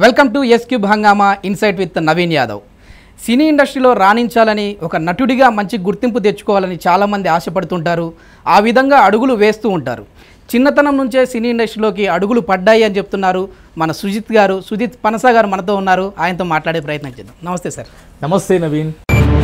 Welcome to S Cube Hungama insight with Naveen Yadav. Cine ఇండస్ట్రీలో రాణించాలని, ఒక నటుడిగా మంచి గుర్తింపు తెచ్చుకోవాలని చాలామంది ఆశపడుతుంటారు. ఆ విధంగా అడుగులు వేస్తూ ఉంటారు. చిన్నతనం నుంచే సినీ ఇండస్ట్రీలోకి అడుగులు పడ్డాయి అని చెప్తున్నారు మన సుజిత్ పనస గారు మనతో ఉన్నారు. ఆయనతో మాట్లాడే ప్రయత్నం చేద్దాం. నమస్తే సార్. నమస్తే నవీన్.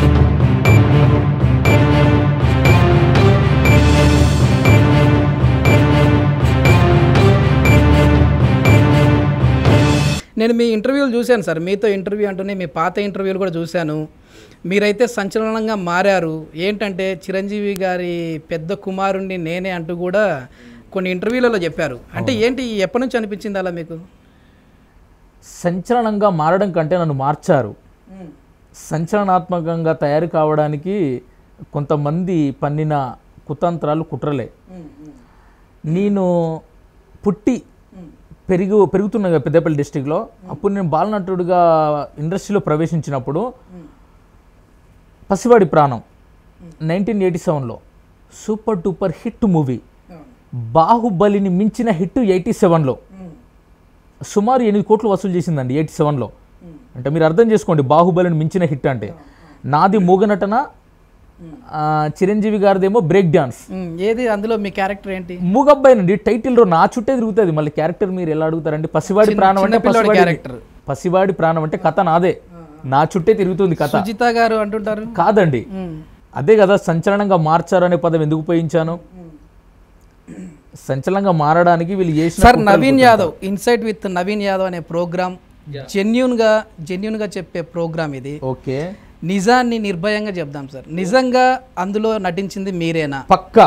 నేను మీ ఇంటర్వ్యూలు చూశాను సార్. మీతో ఇంటర్వ్యూ అంటూనే మీ పాత ఇంటర్వ్యూలు కూడా చూశాను. మీరైతే సంచలనంగా మారారు. ఏంటంటే చిరంజీవి గారి పెద్ద కుమారుణ్ణి నేనే అంటూ కూడా కొన్ని ఇంటర్వ్యూలలో చెప్పారు. అంటే ఏంటి, ఎప్పటి నుంచి అనిపించింది అలా మీకు? సంచలనంగా మారడం కంటే నన్ను మార్చారు. సంచలనాత్మకంగా తయారు కావడానికి కొంతమంది పన్నిన కుతంత్రాలు, కుట్రలే. నేను పుట్టి పెరుగుతున్నా పెద్దపల్లి డిస్టిక్లో. అప్పుడు నేను బాలనటుడిగా ఇండస్ట్రీలో ప్రవేశించినప్పుడు పసివాడి ప్రాణం 1987లో సూపర్ డూపర్ హిట్ మూవీ. బాహుబలిని మించిన హిట్ 87లో సుమారు 8 కోట్లు వసూలు చేసిందండి 87లో. అంటే మీరు అర్థం చేసుకోండి, బాహుబలిని మించిన హిట్ అంటే. నాది మూగనటన, చిరంజీవి గారిదేమో బ్రేక్ డాన్స్. ఏది అందులో మీ క్యారెక్టర్ ఏంటి? మూగబ్బాయినండి. టైటిల్ నా చుట్టే తిరుగుతుంది. మళ్ళీ క్యారెక్టర్ మీరు ఎలా అడుగుతారండి? పసివాడి ప్రాణం అంటే పసివాడి ప్రాణం అంటే కథ నాదే, నా చుట్టే తిరుగుతుంది కథ. సుజిత గారు అంటుంటారు. కాదండి, అదే కదా సంచలనంగా మార్చారు అనే పదం ఎందుకు ఉపయోగించాను? సంచలనంగా మారడానికి వీళ్ళు చేసిన. Sir, Naveen Yadav insight with Naveen Yadav అనే ప్రోగ్రామ్ జెన్యూన్ గా చెప్పే ప్రోగ్రామ్ ఇది. ఓకే, నిజాన్ని నిర్భయంగా చెప్దాం సార్. నిజంగా అందులో నటించింది మీరేనా? పక్కా.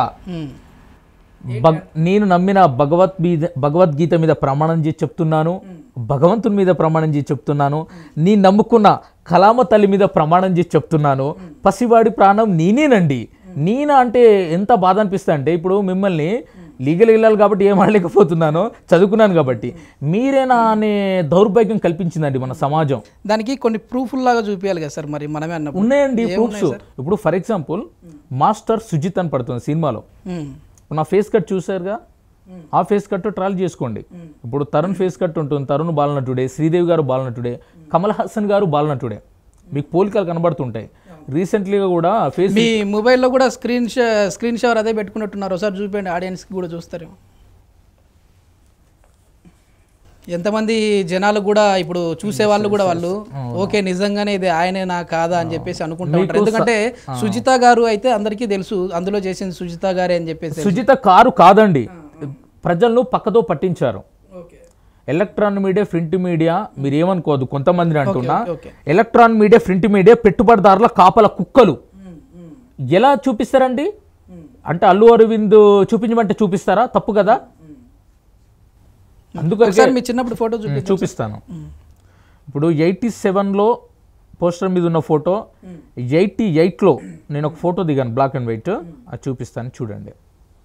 నేను నమ్మిన భగవద్గీత మీద ప్రమాణం చేసి చెప్తున్నాను, భగవంతుని మీద ప్రమాణం చేసి చెప్తున్నాను, నీ నమ్ముకున్న కలామ తల్లి మీద ప్రమాణం చేసి చెప్తున్నాను. పసివాడి ప్రాణం నేనేనండి. నేనా అంటే ఎంత బాధ అనిపిస్తా అంటే, ఇప్పుడు మిమ్మల్ని లీగల్ వెళ్ళాలి కాబట్టి ఏం ఆడలేకపోతున్నాను, చదువుకున్నాను కాబట్టి. మీరేనా అనే దౌర్భాగ్యం కల్పించిందండి మన సమాజం. దానికి కొన్ని ప్రూఫ్లు లాగా చూపించాలి కదా సార్. మరి మనమే అన్న ఉన్నాయండి ప్రూఫ్స్. ఇప్పుడు ఫర్ ఎగ్జాంపుల్ మాస్టర్ సుజిత్ అని పడుతుంది సినిమాలో. నా ఫేస్ కట్ చూసారుగా, ఆ ఫేస్ కట్ ట్రాల్ చేసుకోండి. ఇప్పుడు తరుణ్ ఫేస్ కట్ ఉంటుంది, తరుణ్ బాలనటుడే, శ్రీదేవి గారు బాలనటుడే, కమల్ హాసన్ గారు బాలనటుడే. మీకు పోలికలు కనబడుతుంటాయి. రీసెంట్లీగా కూడా ఫేస్ మీ మొబైల్లో కూడా స్క్రీన్ షవర్ అదే పెట్టుకున్నట్టున్నారు. ఒకసారి చూపించండి, ఆడియన్స్కి కూడా చూస్తారు. ఎంతమంది జనాలు కూడా ఇప్పుడు చూసే వాళ్ళు కూడా వాళ్ళు ఓకే నిజంగానే ఇది ఆయనేనా కాదా అని చెప్పేసి అనుకుంటా ఉంటారు. ఎందుకంటే సుజిత గారు అయితే అందరికీ తెలుసు, అందులో చేసింది సుజిత గారే అని చెప్పేసి. సుజిత కారు కాదండి, ప్రజలను పక్కతో పట్టించారు. ఎలక్ట్రాన్ మీడియా, ప్రింట్ మీడియా మీరు ఏమనుకోదు, కొంతమందిని అంటున్నా. ఎలక్ట్రాన్ మీడియా, ప్రింట్ మీడియా పెట్టుబడిదారుల కాపల కుక్కలు. ఎలా చూపిస్తారండి? అంటే అల్లు అరవింద్ చూపించమంటే చూపిస్తారా? తప్పు కదా. అందుకని మీ చిన్నప్పుడు ఫోటో చూపిస్తాను. ఇప్పుడు 87లో పోస్టర్ మీద ఉన్న ఫోటో, 88లో నేను ఒక ఫోటో దిగాను బ్లాక్ అండ్ వైట్, అది చూపిస్తాను చూడండి.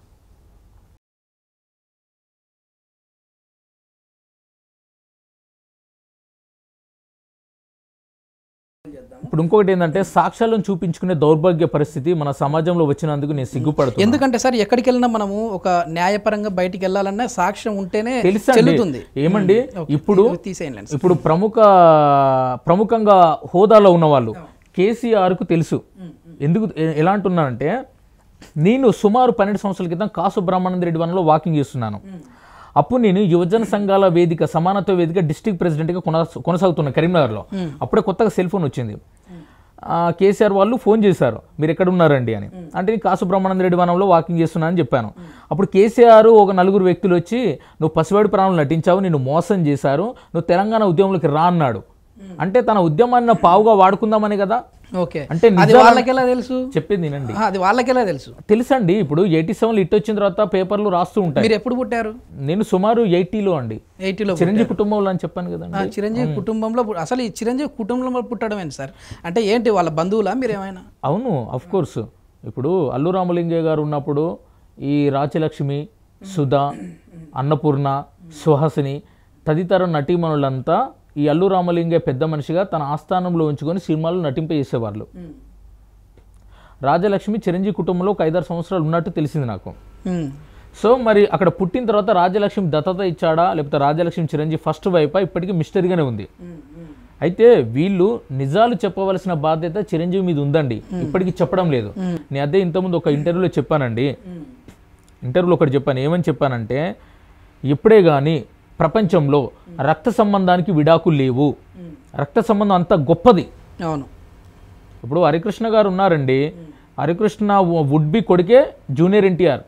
ఇప్పుడు ఇంకొకటి ఏంటంటే, సాక్ష్యాలను చూపించుకునే దౌర్భాగ్య పరిస్థితి మన సమాజంలో వచ్చినందుకు నేను సిగ్గుపడుతున్నాను. ఎందుకంటే సార్, ఎక్కడికి వెళ్ళినా మనము ఒక న్యాయపరంగా బయటికి వెళ్ళాలన్నా సాక్ష్యం ఉంటేనే తెలుస్తుంది. ఏమండి, ఇప్పుడు ప్రముఖంగా హోదాలో ఉన్న వాళ్ళు కేసీఆర్కు తెలుసు. ఎందుకు ఎలా అంటున్నానంటే, నేను సుమారు 12 సంవత్సరాల క్రితం కాసు బ్రహ్మానంద రెడ్డి వనంలో వాకింగ్ చేస్తున్నాను. అప్పుడు నేను యువజన సంఘాల వేదిక, సమానత్వ వేదిక డిస్ట్రిక్ట్ ప్రెసిడెంట్గా కొనసాగుతున్నా కరీంనగర్లో. అప్పుడే కొత్తగా సెల్ ఫోన్ వచ్చింది. కేసీఆర్ వాళ్ళు ఫోన్ చేశారు, మీరు ఎక్కడ ఉన్నారండి అని. అంటే నేను కాసు బ్రహ్మానంద రెడ్డి వనంలో వాకింగ్ చేస్తున్నా అని చెప్పాను. అప్పుడు కేసీఆర్ ఒక 4 వ్యక్తులు వచ్చి, నువ్వు పసివాడి ప్రాణంలో నటించావు, నిన్ను మోసం చేశారు, నువ్వు తెలంగాణ ఉద్యమంలోకి రా అన్నాడు. అంటే తన ఉద్యమాన్ని పావుగా వాడుకుందామని కదా. ఓకే, అంటే వాళ్ళకెలా తెలుసు? చెప్పింది వినండి. అది వాళ్ళకెలా తెలుసు? తెలుసండి. ఇప్పుడు 87లో హిట్ వచ్చిన తర్వాత పేపర్లు రాస్తూ ఉంటాయి. మీరు ఎప్పుడు పుట్టారు? నేను సుమారు 80లో అండి. 80లో చిరంజీవి కుటుంబంలో అని చెప్పాను కదా. చిరంజీవి కుటుంబంలో. అసలు ఈ చిరంజీవి కుటుంబంలో పుట్టడం ఏంటి సార్? అంటే ఏంటి, వాళ్ళ బంధువులా మీరేమైనా? అవును, అఫ్ కోర్స్. ఇప్పుడు అల్లు రామలింగయ్య గారు ఉన్నప్పుడు ఈ రాజ్యలక్ష్మి, సుధా, అన్నపూర్ణ, సుహాసిని తదితర నటీమణులంతా ఈ అల్లు రామలింగయ్య పెద్ద మనిషిగా తన ఆస్థానంలో ఉంచుకొని సినిమాలు నటింపజేసేవాళ్ళు. రాజలక్ష్మి చిరంజీవి కుటుంబంలో ఒక 5-6 సంవత్సరాలు ఉన్నట్టు తెలిసింది నాకు. సో మరి అక్కడ పుట్టిన తర్వాత రాజ్యలక్ష్మి దత్తత ఇచ్చాడా లేకపోతే రాజ్యలక్ష్మి చిరంజీవి ఫస్ట్ వైఫా ఇప్పటికీ మిస్టరీగానే ఉంది. అయితే వీళ్ళు నిజాలు చెప్పవలసిన బాధ్యత చిరంజీవి మీద ఉందండి, ఇప్పటికీ చెప్పడం లేదు. నేను అదే ఇంతకుముందు ఒక ఇంటర్వ్యూలో చెప్పానండి, ఇంటర్వ్యూలో ఒకటి చెప్పాను. ఏమని చెప్పానంటే, ఎప్పుడే కానీ ప్రపంచంలో రక్త సంబంధానికి విడాకులు లేవు, రక్త సంబంధం అంత గొప్పది. అవును. ఇప్పుడు హరికృష్ణ గారు ఉన్నారండి, హరికృష్ణ వుడ్ బి కొడుకే జూనియర్ ఎన్టీఆర్.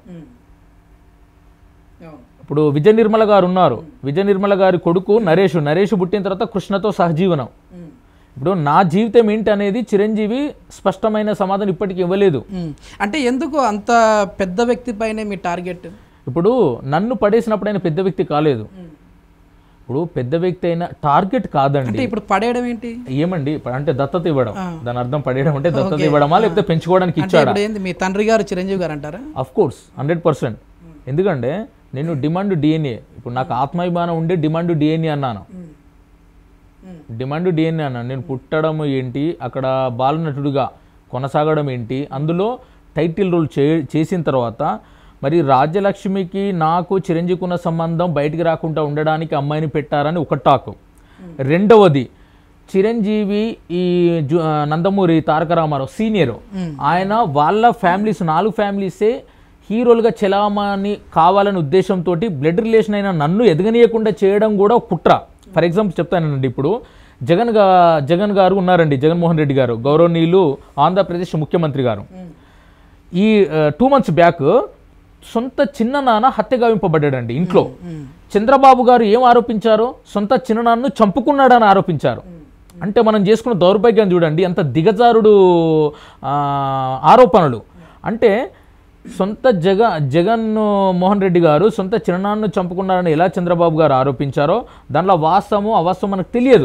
ఇప్పుడు విజయ నిర్మల గారు ఉన్నారు, విజయ నిర్మల గారి కొడుకు నరేష్ పుట్టిన తర్వాత కృష్ణతో సహజీవనం. ఇప్పుడు నా జీవితం ఏంటి అనేది చిరంజీవి స్పష్టమైన సమాధానం ఇప్పటికీ ఇవ్వలేదు. అంటే ఎందుకు అంత పెద్ద వ్యక్తి పైనే మీ టార్గెట్? ఇప్పుడు నన్ను పడేసినప్పుడు ఆయన పెద్ద వ్యక్తి కాలేదు, ఇప్పుడు పెద్ద వ్యక్తి అయిన టార్గెట్ కాదండి. ఇప్పుడు పడేయడం ఏంటి? ఏమండి అంటే దత్తత ఇవ్వడం, దాని అర్థం పడేయడం అంటే దత్తత ఇవ్వడమా లేకపోతే పెంచుకోవడానికి ఇచ్చాడా? మీ తండ్రి గారు చిరంజీవి గారు అంటారా? Of course 100%. ఎందుకంటే నేను డిమాండ్ డిఎన్ఏ, ఇప్పుడు నాకు ఆత్మాభిమానం ఉండే డిమాండ్ డిఎన్ఏ అన్నాను, డిమాండ్ డిఎన్ఏ అన్నాను. నేను పుట్టడం ఏంటి, అక్కడ బాలనటుడిగా కొనసాగడం ఏంటి, అందులో టైటిల్ రోల్ చేసిన తర్వాత మరి రాజ్యలక్ష్మికి నాకు చిరంజీవికి ఉన్న సంబంధం బయటికి రాకుండా ఉండడానికి అమ్మాయిని పెట్టారని ఒక టాక్. రెండవది చిరంజీవి ఈ నందమూరి తారక రామారావు సీనియర్, ఆయన వాళ్ళ ఫ్యామిలీస్ 4 ఫ్యామిలీసే హీరోలుగా చలామణి కావాలనే ఉద్దేశంతో బ్లడ్ రిలేషన్ అయిన నన్ను ఎదగనీయకుండా చేయడం కూడా కుట్ర. ఫర్ ఎగ్జాంపుల్ చెప్తానండి, ఇప్పుడు జగన్ గారు ఉన్నారండి, జగన్మోహన్ రెడ్డి గారు గౌరవనీయులు ఆంధ్రప్రదేశ్ ముఖ్యమంత్రి గారు. ఈ 2 months బ్యాక్ సొంత చిన్ననాన్న హత్య గావింపబడ్డాడండి ఇంట్లో. చంద్రబాబు గారు ఏం ఆరోపించారు? సొంత చిన్ననాన్నను చంపుకున్నాడని ఆరోపించారు. అంటే మనం చేసుకున్న దౌర్భాగ్యం చూడండి, అంత దిగజారుడు ఆరోపణలు. అంటే సొంత జగన్ మోహన్ రెడ్డి గారు సొంత చిన్ననాన్నను చంపుకున్నారని ఎలా చంద్రబాబు గారు ఆరోపించారో దాంట్లో వాస్తవము అవాస్తవం మనకు తెలియదు.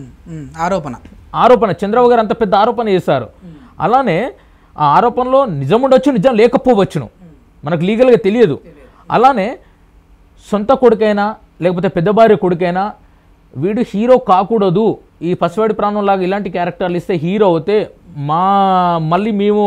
ఆరోపణ చంద్రబాబు గారు అంత పెద్ద ఆరోపణ చేశారు. అలానే ఆ ఆరోపణలో నిజం ఉండొచ్చు, నిజం లేకపోవచ్చును, మనకు లీగల్గా తెలియదు. అలానే సొంత కొడుకైనా లేకపోతే పెద్ద భార్య కొడుకైనా వీడు హీరో కాకూడదు, ఈ పసివాడి ప్రాణం లాగా ఇలాంటి క్యారెక్టర్లు ఇస్తే హీరో అవుతే మళ్ళీ మేము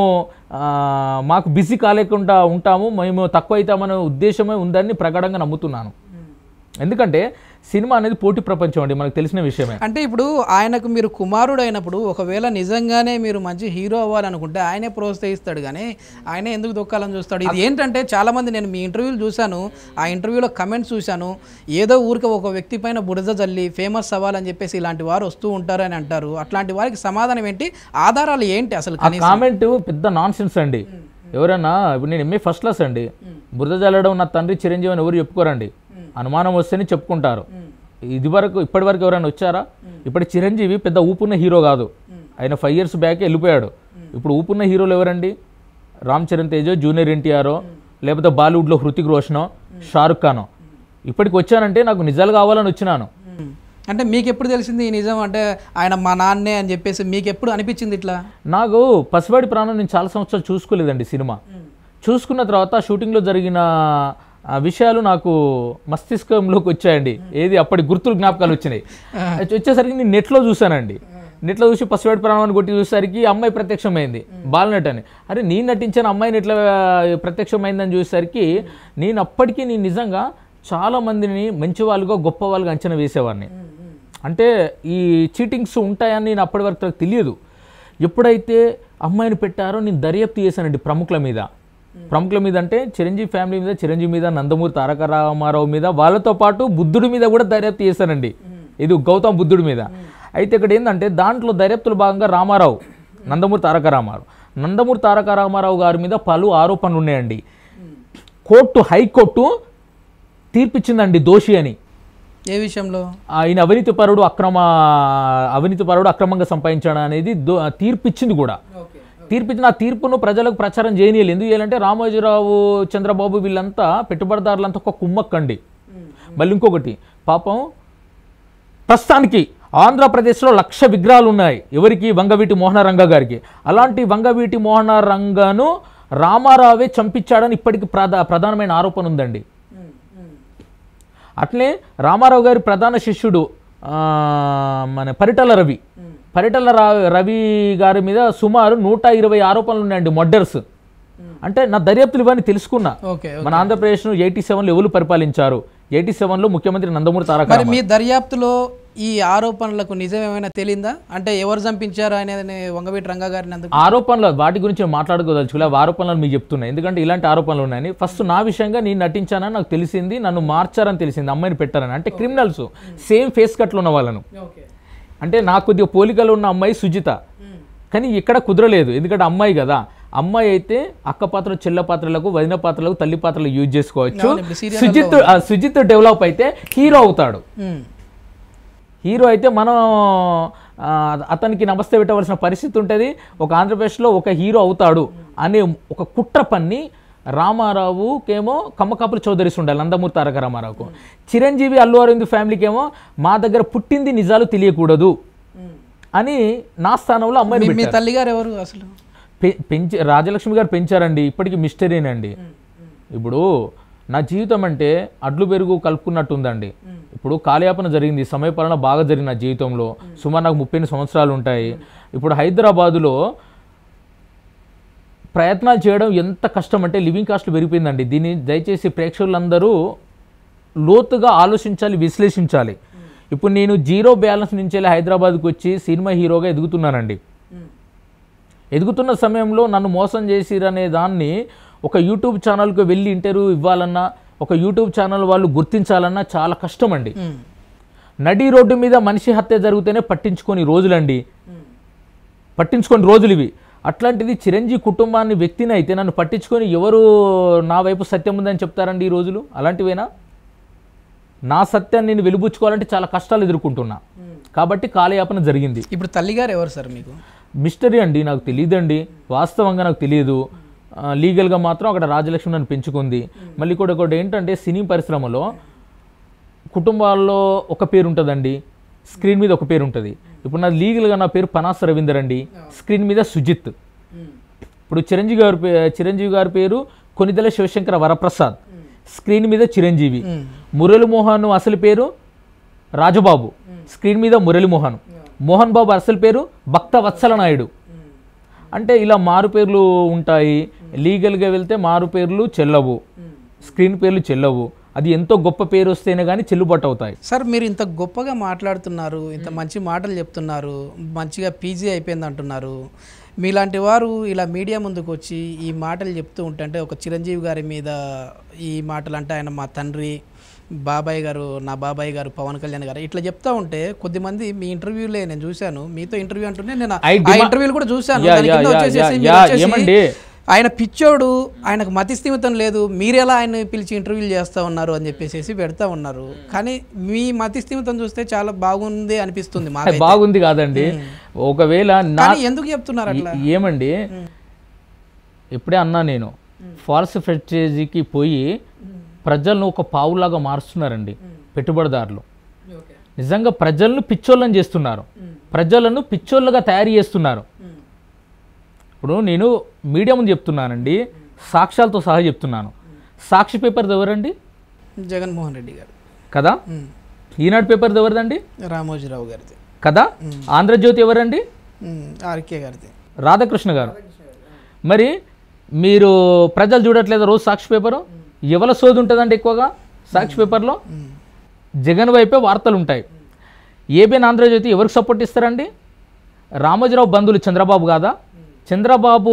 మాకు బిజీ కాలేకుండా ఉంటాము, మేము తక్కువ అవుతామనే ఉద్దేశమే ఉందని ప్రగాఢంగా నమ్ముతున్నాను. ఎందుకంటే సినిమా అనేది పోటీ ప్రపంచం అండి, మనకు తెలిసిన విషయమే. అంటే ఇప్పుడు ఆయనకు మీరు కుమారుడు అయినప్పుడు ఒకవేళ నిజంగానే మీరు మంచి హీరో అవ్వాలనుకుంటే ఆయనే ప్రోత్సహిస్తాడు, కానీ ఆయనే ఎందుకు దొక్కాలని చూస్తాడు? ఇది ఏంటంటే చాలామంది, నేను మీ ఇంటర్వ్యూలు చూశాను, ఆ ఇంటర్వ్యూలో కమెంట్స్ చూశాను, ఏదో ఊరికి ఒక వ్యక్తి పైన బురద జల్లి ఫేమస్ అవ్వాలని చెప్పేసి ఇలాంటి వారు వస్తూ ఉంటారని అంటారు. అట్లాంటి వారికి సమాధానం ఏంటి, ఆధారాలు ఏంటి అసలు? కామెంట్ పెద్ద నాన్ సెన్స్ అండి. ఎవరైనా ఇప్పుడు నేను ఎంఏ ఫస్ట్ క్లాస్ అండి, బురద జల్లడం నా తండ్రి చిరంజీవి అని ఎవరు చెప్పుకోరండి, అనుమానం వస్తేనే చెప్పుకుంటారు. ఇప్పటి వరకు ఎవరైనా వచ్చారా? ఇప్పటి చిరంజీవి పెద్ద ఊపున్న హీరో కాదు, ఆయన 5 years బ్యాక్ వెళ్ళిపోయాడు. ఇప్పుడు ఊపున్న హీరోలు ఎవరండి? రామ్ చరణ్ తేజో, జూనియర్ ఎన్టీఆరో, లేకపోతే బాలీవుడ్లో హృతిక్ రోషనో, షారుఖ్ ఖానో. ఇప్పటికి వచ్చానంటే నాకు నిజాలు కావాలని వచ్చినాను. అంటే మీకు ఎప్పుడు తెలిసింది ఈ నిజం అంటే ఆయన మా నాన్నే అని చెప్పేసి మీకు ఎప్పుడు అనిపించింది ఇట్లా? నాకు పసివాడి ప్రాణం నేను చాలా సంవత్సరాలు చూసుకోలేదండి. సినిమా చూసుకున్న తర్వాత షూటింగ్లో జరిగిన విషయాలు నాకు మస్తిష్కంలోకి వచ్చాయండి. ఏది అప్పటి గుర్తులు జ్ఞాపకాలు వచ్చినాయి. వచ్చేసరికి నేను నెట్లో చూశానండి. నెట్లో చూసి పసివాడి ప్రాణాన్ని కొట్టి చూసేసరికి అమ్మాయి ప్రత్యక్షమైంది, బాలనట్ అని. అరే నేను నటించిన అమ్మాయిని ఎట్లా ప్రత్యక్షమైందని చూసేసరికి నేను అప్పటికీ నేను నిజంగా చాలామందిని మంచి వాళ్ళుగా గొప్ప వాళ్ళుగా అంచనా వేసేవాడిని. అంటే ఈ చీటింగ్స్ ఉంటాయని నేను అప్పటి వరకు నాకు తెలియదు. ఎప్పుడైతే అమ్మాయిని పెట్టారో నేను దర్యాప్తు చేశానండి ప్రముఖుల మీద అంటే చిరంజీవి ఫ్యామిలీ మీద, చిరంజీవి మీద, నందమూరి తారక రామారావు మీద, వాళ్ళతో పాటు బుద్ధుడి మీద కూడా దర్యాప్తు చేశానండి. ఇది గౌతమ్ బుద్ధుడి మీద. అయితే ఇక్కడ ఏంటంటే దాంట్లో దర్యాప్తులో భాగంగా నందమూరి తారక రామారావు గారి మీద పలు ఆరోపణలు ఉన్నాయండి. హైకోర్టు తీర్పిచ్చిందండి దోషి అని. ఏ విషయంలో? ఆయన అవినీతిపరుడు అక్రమంగా సంపాదించాడు అనేది తీర్పిచ్చింది కూడా. తీర్పిచ్చిన ఆ తీర్పును ప్రజలకు ప్రచారం చేయనీయాలి. ఎందుకు చేయాలంటే రామోజీరావు, చంద్రబాబు వీళ్ళంతా పెట్టుబడిదారులంతా ఒక కుమ్మక్కండి. మళ్ళీ ఇంకొకటి, పాపం ప్రస్తుతానికి ఆంధ్రప్రదేశ్లో 1,00,000 విగ్రహాలు ఉన్నాయి. ఎవరికి? వంగవీటి మోహనరంగ గారికి. అలాంటి వంగవీటి మోహనరంగను రామారావే చంపించాడని ఇప్పటికి ప్రధానమైన ఆరోపణ ఉందండి. అట్లే రామారావు గారి ప్రధాన శిష్యుడు మన పరిటల రవి గారి మీద సుమారు 120 ఆరోపణలు ఉన్నాయండి, మర్డర్స్. అంటే నా దర్యాప్తులు ఇవన్నీ తెలుసుకున్నా. ఓకే. మన ఆంధ్రప్రదేశ్ను 87లో ఎవరు పరిపాలించారు, 87లో ముఖ్యమంత్రి నందమూరి తారక మరి మీ దర్యాప్తులో ఈ ఆరోపణలకు నిజం ఏమైనా తెలియందా? అంటే ఎవరు చంపించారు అనేది వంగవీటి రంగా గారిని అందుకు ఆరోపణలు వాటి గురించి మాట్లాడుకోదలుచుకోలే, ఆరోపణలు మీకు చెప్తున్నా, ఎందుకంటే ఇలాంటి ఆరోపణలు ఉన్నాయని. ఫస్ట్ నా విషయంగా నేను నటించానని నాకు తెలిసింది, నన్ను మార్చారని తెలిసింది, అమ్మాయిని పెట్టారని. అంటే క్రిమినల్స్ సేమ్ ఫేస్ కట్లు ఉన్న వాళ్ళను, అంటే నాకు కొద్దిగా పోలికలు ఉన్న అమ్మాయి సుజిత, కానీ ఇక్కడ కుదరలేదు ఎందుకంటే అమ్మాయి కదా. అమ్మాయి అయితే అక్క పాత్ర, చెల్ల పాత్రలకు, వదిన పాత్రలకు, తల్లి పాత్రలకు యూజ్ చేసుకోవచ్చు. సుజిత్ డెవలప్ అయితే హీరో అవుతాడు. హీరో అయితే మనం అతనికి నమస్తే పెట్టవలసిన పరిస్థితి ఉంటుంది. ఒక ఆంధ్రప్రదేశ్లో ఒక హీరో అవుతాడు అనే ఒక కుట్ర పన్ని రామారావుకేమో కమ్మకాపుల చౌదరిస్ ఉండాలి, నందమూరి తారక రామారావుకు. చిరంజీవి, అల్లు అరవింద్ ఫ్యామిలీకేమో మా దగ్గర పుట్టింది నిజాలు తెలియకూడదు అని నా స్థానంలో అమ్మాయిని. మీ తల్లి గారు ఎవరు అసలు? పెంచి రాజలక్ష్మి గారు పెంచారండి, ఇప్పటికీ మిస్టరీనండి. ఇప్పుడు నా జీవితం అంటే అడ్లు పెరుగు కలుపుకున్నట్టు ఉందండి. ఇప్పుడు కాలయాపన జరిగింది, సమయపాలన బాగా జరిగింది నా జీవితంలో. సుమారు నాకు 38 సంవత్సరాలు ఉంటాయి. ఇప్పుడు హైదరాబాదులో ప్రయత్నాలు చేయడం ఎంత కష్టం అంటే లివింగ్ కాస్ట్ పెరిగిపోయిందండి. దీన్ని దయచేసి ప్రేక్షకులందరూ లోతుగా ఆలోచించాలి, విశ్లేషించాలి. ఇప్పుడు నేను జీరో బ్యాలెన్స్ నుంచి వెళ్ళి హైదరాబాద్కి వచ్చి సినిమా హీరోగా ఎదుగుతున్నానండి. ఎదుగుతున్న సమయంలో నన్ను మోసం చేసిరనే దాన్ని ఒక యూట్యూబ్ ఛానల్కి వెళ్ళి ఇంటర్వ్యూ ఇవ్వాలన్నా, ఒక యూట్యూబ్ ఛానల్ వాళ్ళు గుర్తించాలన్నా చాలా కష్టం అండి. నడి రోడ్డు మీద మనిషి హత్య జరిగితేనే పట్టించుకొని రోజులండి, పట్టించుకొని రోజులు ఇవి. అట్లాంటిది చిరంజీవి కుటుంబాన్ని వ్యక్తిని అయితే నన్ను పట్టించుకొని ఎవరు నా వైపు సత్యం ఉందని చెప్తారండి ఈ రోజులు? అలాంటివేనా? నా సత్యాన్ని నేను వెలుబుచ్చుకోవాలంటే చాలా కష్టాలు ఎదుర్కొంటున్నా, కాబట్టి కాలయాపన జరిగింది. ఇప్పుడు తల్లిగారు ఎవరు సార్ మీకు? మిస్టరీ అండి, నాకు తెలియదండి, వాస్తవంగా నాకు తెలియదు. లీగల్గా మాత్రం అక్కడ రాజలక్ష్మి నన్ను పెంచుకుంది. మళ్ళీ కూడా ఒకటి ఏంటంటే సినీ పరిశ్రమలో కుటుంబాల్లో ఒక పేరు ఉంటుందండి, స్క్రీన్ మీద ఒక పేరు ఉంటుంది. ఇప్పుడు నాది లీగల్గా నా పేరు పనాస రవీందర్ అండి, స్క్రీన్ మీద సుజిత్. ఇప్పుడు చిరంజీవి గారి పేరు కొనిదెల శివశంకర వరప్రసాద్, స్క్రీన్ మీద చిరంజీవి. మురళీమోహన్ అసలు పేరు రాజబాబు, స్క్రీన్ మీద మురళీమోహన్. మోహన్ బాబు అసలు పేరు భక్త వత్సల నాయుడు. అంటే ఇలా మారు పేర్లు ఉంటాయి. లీగల్గా వెళ్తే మారు పేర్లు చెల్లవు, స్క్రీన్ పేర్లు చెల్లవు. అది ఎంతో గొప్ప పేరు వస్తేనే కానీ చెల్లుబాటు అవుతాయి. సార్ మీరు ఇంత గొప్పగా మాట్లాడుతున్నారు, ఇంత మంచి మాటలు చెప్తున్నారు, మంచిగా పీజీ అయిపోయింది అంటున్నారు. మీలాంటి వారు ఇలా మీడియా ముందుకు వచ్చి ఈ మాటలు చెప్తూ ఉంటే, ఒక చిరంజీవి గారి మీద ఈ మాటలు అంటే ఆయన మా తండ్రి, బాబాయ్ గారు, నా బాబాయ్ గారు పవన్ కళ్యాణ్ గారు ఇట్లా చెప్తా ఉంటే కొద్దిమంది మీ ఇంటర్వ్యూలే నేను చూశాను, మీతో ఇంటర్వ్యూ అంటుంటే నేను ఆ ఇంటర్వ్యూలు కూడా చూశాను. ఆయన పిచ్చోడు, ఆయనకు మతి స్థిమితం లేదు, మీరెలా ఆయన పిలిచి ఇంటర్వ్యూలు చేస్తూ ఉన్నారు అని చెప్పేసి పెడతా ఉన్నారు. కానీ మీ మతి స్థిమితం చూస్తే చాలా బాగుంది అనిపిస్తుంది. బాగుంది కాదండి, ఒకవేళ ఎందుకు చెప్తున్నారు అట్లా? ఏమండి, ఇప్పుడే అన్నా నేను, ఫాల్స్ ఫ్రాంచైజీకి పోయి ప్రజలను ఒక పావులాగా మారుస్తున్నారండి పెట్టుబడిదారులు. నిజంగా ప్రజలను పిచ్చోళ్ళని చేస్తున్నారు, ప్రజలను పిచ్చోళ్ళగా తయారు చేస్తున్నారు. ఇప్పుడు నేను మీడియా ముందు చెప్తున్నానండి, సాక్ష్యాలతో సహా చెప్తున్నాను. సాక్షి పేపర్ ఎవరండి? జగన్మోహన్ రెడ్డి గారు కదా. ఈనాడు పేపర్ ఎవరిదండి? రామోజీరావు గారిది కదా. ఆంధ్రజ్యోతి ఎవరండి? ఆర్కే గారిది, రాధాకృష్ణ గారు. మరి మీరు ప్రజలు చూడట్లేదు రోజు సాక్షి పేపరు? ఎవరి సోది ఉంటుందండి ఎక్కువగా సాక్షి పేపర్లో? జగన్ వైపే వార్తలు ఉంటాయి. ఏబిఎన్ ఆంధ్రజ్యోతి ఎవరికి సపోర్ట్ ఇస్తారండి? రామోజీరావు బంధువులు చంద్రబాబు కాదా? చంద్రబాబు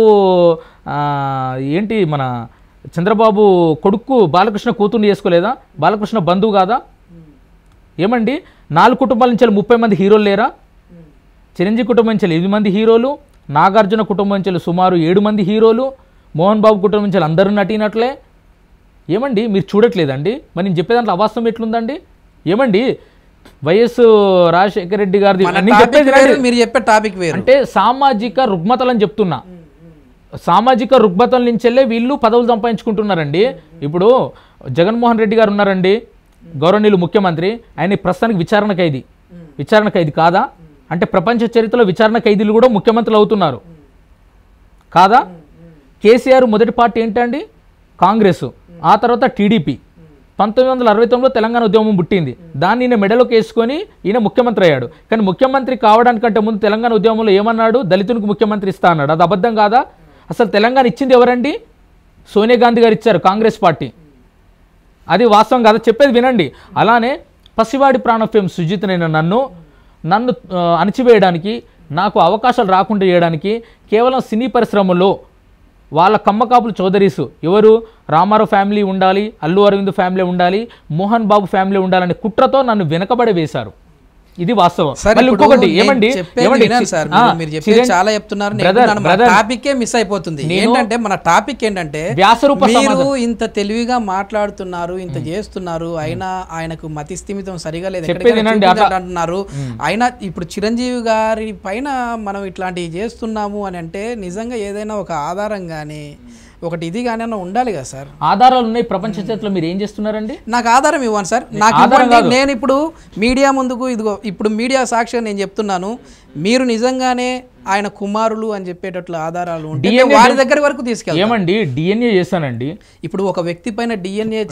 ఏంటి, మన చంద్రబాబు కొడుకు బాలకృష్ణ కూతుర్ని చేసుకోలేదా? బాలకృష్ణ బంధువు కాదా? ఏమండి, 4 కుటుంబాల నుంచి 30 మంది హీరోలు లేరా? చిరంజీవి కుటుంబం నుంచి 8 మంది హీరోలు, నాగార్జున కుటుంబం నుంచి సుమారు 7 మంది హీరోలు, మోహన్ బాబు కుటుంబం నుంచి అందరూ నటినట్లే. ఏమండి మీరు చూడట్లేదండి? మరి నేను చెప్పే దాంట్లో అవాస్తవం ఎట్లుందండి? ఏమండి, వైఎస్ రాజశేఖర రెడ్డి గారిది మీరు చెప్పే టాపిక్ వేరు. అంటే సామాజిక రుగ్మతలని చెప్తున్నా, సామాజిక రుగ్మతల నుంచెల్లే వీళ్ళు పదవులు సంపాదించుకుంటున్నారండి. ఇప్పుడు జగన్మోహన్ రెడ్డి గారు ఉన్నారండి, గౌరవనీయులు ముఖ్యమంత్రి, ఆయన ప్రస్తుతానికి విచారణ ఖైదీ కాదా? అంటే ప్రపంచ చరిత్రలో విచారణ ఖైదీలు కూడా ముఖ్యమంత్రులు అవుతున్నారు కాదా? కేసీఆర్ మొదటి పార్టీ ఏంటండి? కాంగ్రెస్, ఆ తర్వాత టీడీపీ. 1969లో తెలంగాణ ఉద్యమం పుట్టింది, దాన్ని ఈయన మెడలోకి వేసుకొని ఈయన ముఖ్యమంత్రి అయ్యాడు. కానీ ముఖ్యమంత్రి కావడానికంటే ముందు తెలంగాణ ఉద్యమంలో ఏమన్నాడు? దళితునికి ముఖ్యమంత్రి ఇస్తా అన్నాడు. అది అబద్ధం కాదా? అసలు తెలంగాణ ఇచ్చింది ఎవరండి? సోనియా గాంధీ గారు ఇచ్చారు కాంగ్రెస్ పార్టీ. అది వాస్తవం కాదు, చెప్పేది వినండి. అలానే పసివాడి ప్రాణ ఫేమ్ సుజిత్ నన్ను అణచివేయడానికి, నాకు అవకాశాలు రాకుండా చేయడానికి కేవలం సినీ పరిశ్రమలో వాళ్ళ కమ్మకాపులు చౌదరీసు ఎవరు, రామారావు ఫ్యామిలీ ఉండాలి, అల్లు అరవింద్ ఫ్యామిలీ ఉండాలి, మోహన్ బాబు ఫ్యామిలీ ఉండాలనే కుట్రతో నన్ను వెనకబడి వేశారు. ఇది వాస్తవం. ఇంకొకటి ఏమండి, చాలా చెప్తున్నారు, టాపిక్ మిస్ అయిపోతుంది. ఏంటంటే మన టాపిక్ ఏంటంటే మీరు ఇంత తెలివిగా మాట్లాడుతున్నారు, ఇంత చేస్తున్నారు, అయినా ఆయనకు మతి స్థిమితం సరిగా లేదు అంటున్నారు. అయినా ఇప్పుడు చిరంజీవి గారి పైన మనం ఇట్లాంటివి చేస్తున్నాము అని అంటే నిజంగా ఏదైనా ఒక ఆధారం కానీ ఒకటి ఇది కానీ ఉండాలి కదా సార్. ఆధారాలు ఉన్నాయి ప్రపంచ చరిత్రలో, మీరు ఏం చేస్తున్నారండి? నాకు ఆధారం ఇవ్వండి సార్, నాకు ఇవ్వండి. నేను ఇప్పుడు మీడియా ముందుకు ఇదిగో ఇప్పుడు మీడియా సాక్షిగా నేను చెప్తున్నాను, మీరు నిజంగానే ఆయన కుమారులు అని చెప్పేటట్లు ఆధారాలు ఉంటే వారి దగ్గర వరకు తీసుకెళ్ళి. ఏమండి డిఎన్ఏ చేశానండి. ఇప్పుడు ఒక వ్యక్తి పైన డిఎన్ఏ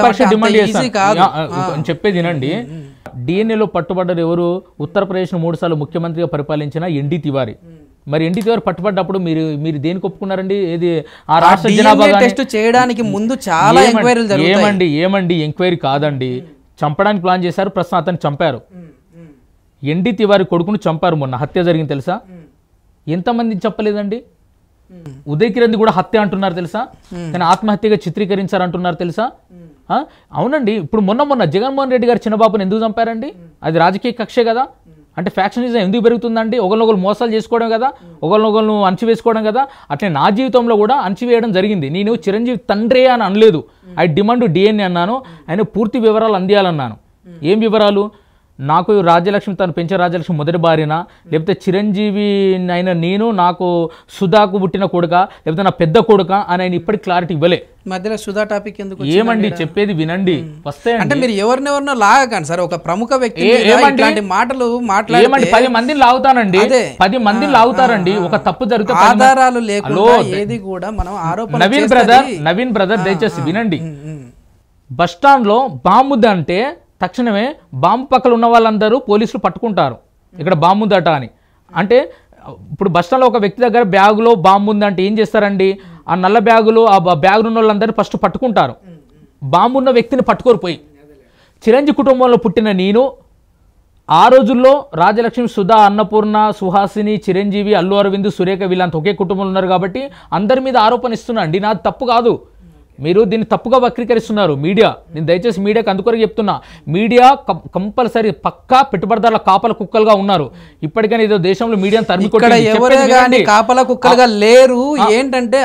చెప్పేది వినండి. డిఎన్ఏలో పట్టుబడ్డారు ఎవరు? ఉత్తరప్రదేశ్ 3 సార్లు ముఖ్యమంత్రిగా పరిపాలించిన ఎన్డీ తివారీ. మరి ఎన్టీ తివారీ పట్టుబడ్డప్పుడు మీరు దేనికి ఒప్పుకున్నారండి? ఏది ఆ రాష్ట్ర జనాభా టెస్ట్ చేయడానికి ముందు చాలా ఎంక్వైరీలు జరుగుతాయి. ఏమండి ఎంక్వైరీ కాదండి, చంపడానికి ప్లాన్ చేశారు, ప్రస్తుతం అతన్ని చంపారు. ఎన్టీ తివారీ కొడుకును చంపారు, మొన్న హత్య జరిగింది తెలుసా? ఎంతమందిని చెప్పలేదండి? ఉదయ్ కిరణ్ కూడా హత్య అంటున్నారు తెలుసా, కానీ ఆత్మహత్యగా చిత్రీకరించారు అంటున్నారు తెలుసా? అవునండి. ఇప్పుడు మొన్న జగన్మోహన్ రెడ్డి గారు చిన్నబాబుని ఎందుకు చంపారండి? అది రాజకీయ కక్షే కదా. అంటే ఫ్యాక్షనిజం ఎందుకు పెరుగుతుందండి? ఒకరినొకరు మోసాలు చేసుకోవడం కదా, ఒకరినొకరు అణచివేసుకోవడం కదా. అట్లే నా జీవితంలో కూడా అణచివేయడం జరిగింది. నేను చిరంజీవి తండ్రే అని అనలేదు, ఐ డిమాండ్ డిఎన్ఏ అన్నాను. ఆయన పూర్తి వివరాలు అందియాలన్నాను. ఏం వివరాలు? నాకు రాజ్యలక్ష్మి, తను పెంచే రాజ్యలక్ష్మి మొదటి భార్యనా, లేకపోతే చిరంజీవి అయిన నేను నాకు సుధాకు పుట్టిన కొడుక, లేకపోతే నా పెద్ద కొడుక అని ఆయన ఇప్పటికి క్లారిటీ ఇవ్వలే. మధ్యలో సుధా టాపిక్ ఎందుకు? ఏమండి చెప్పేది వినండి. వస్తే అంటే మీరు ఎవరినెవరినో లాగకండి సార్, ఒక ప్రముఖ వ్యక్తి మాటలు మాట్లాడి 10 మందిని లాగుతానండి, 10 మందిని లాగుతారండి. ఒక తప్పు జరిగితే ఆధారాలు లేకుండా ఏది కూడా మనం ఆరోపణ. నవీన్ బ్రదర్ దయచేసి వినండి. బస్ స్టాండ్ లో బాంబుద్ద అంటే తక్షణమే బాంబు పక్కన ఉన్న వాళ్ళందరూ పోలీసులు పట్టుకుంటారు, ఇక్కడ బాంబు ఉందట అని. అంటే ఇప్పుడు బస్టాండ్లో ఒక వ్యక్తి దగ్గర బ్యాగులో బాంబు ఉందంటే ఏం చేస్తారండి? ఆ నల్ల బ్యాగులో ఆ బ్యాగులు ఉన్న వాళ్ళందరూ ఫస్ట్ పట్టుకుంటారు, బాంబు ఉన్న వ్యక్తిని పట్టుకోరిపోయి. చిరంజీవి కుటుంబంలో పుట్టిన నేను ఆ రోజుల్లో రాజలక్ష్మి, సుధా, అన్నపూర్ణ, సుహాసిని, చిరంజీవి, అల్లు అరవింద్, సురేఖ వీళ్ళంతా ఒకే కుటుంబంలో ఉన్నారు కాబట్టి అందరి మీద ఆరోపణ ఇస్తున్నా అండి. నాది తప్పు కాదు, మీరు దీన్ని తప్పుగా వక్రీకరిస్తున్నారు మీడియా. నేను దయచేసి మీడియాకి అందుకొరకు చెప్తున్నా, మీడియా కంపల్సరీ పక్కా పెట్టుబడిదారుల కాపల కుక్కలుగా ఉన్నారు. ఇప్పటికైనా ఏదో దేశంలో మీడియాను తరిమికొట్టి కాపల కుక్కలుగా లేరు. ఏంటంటే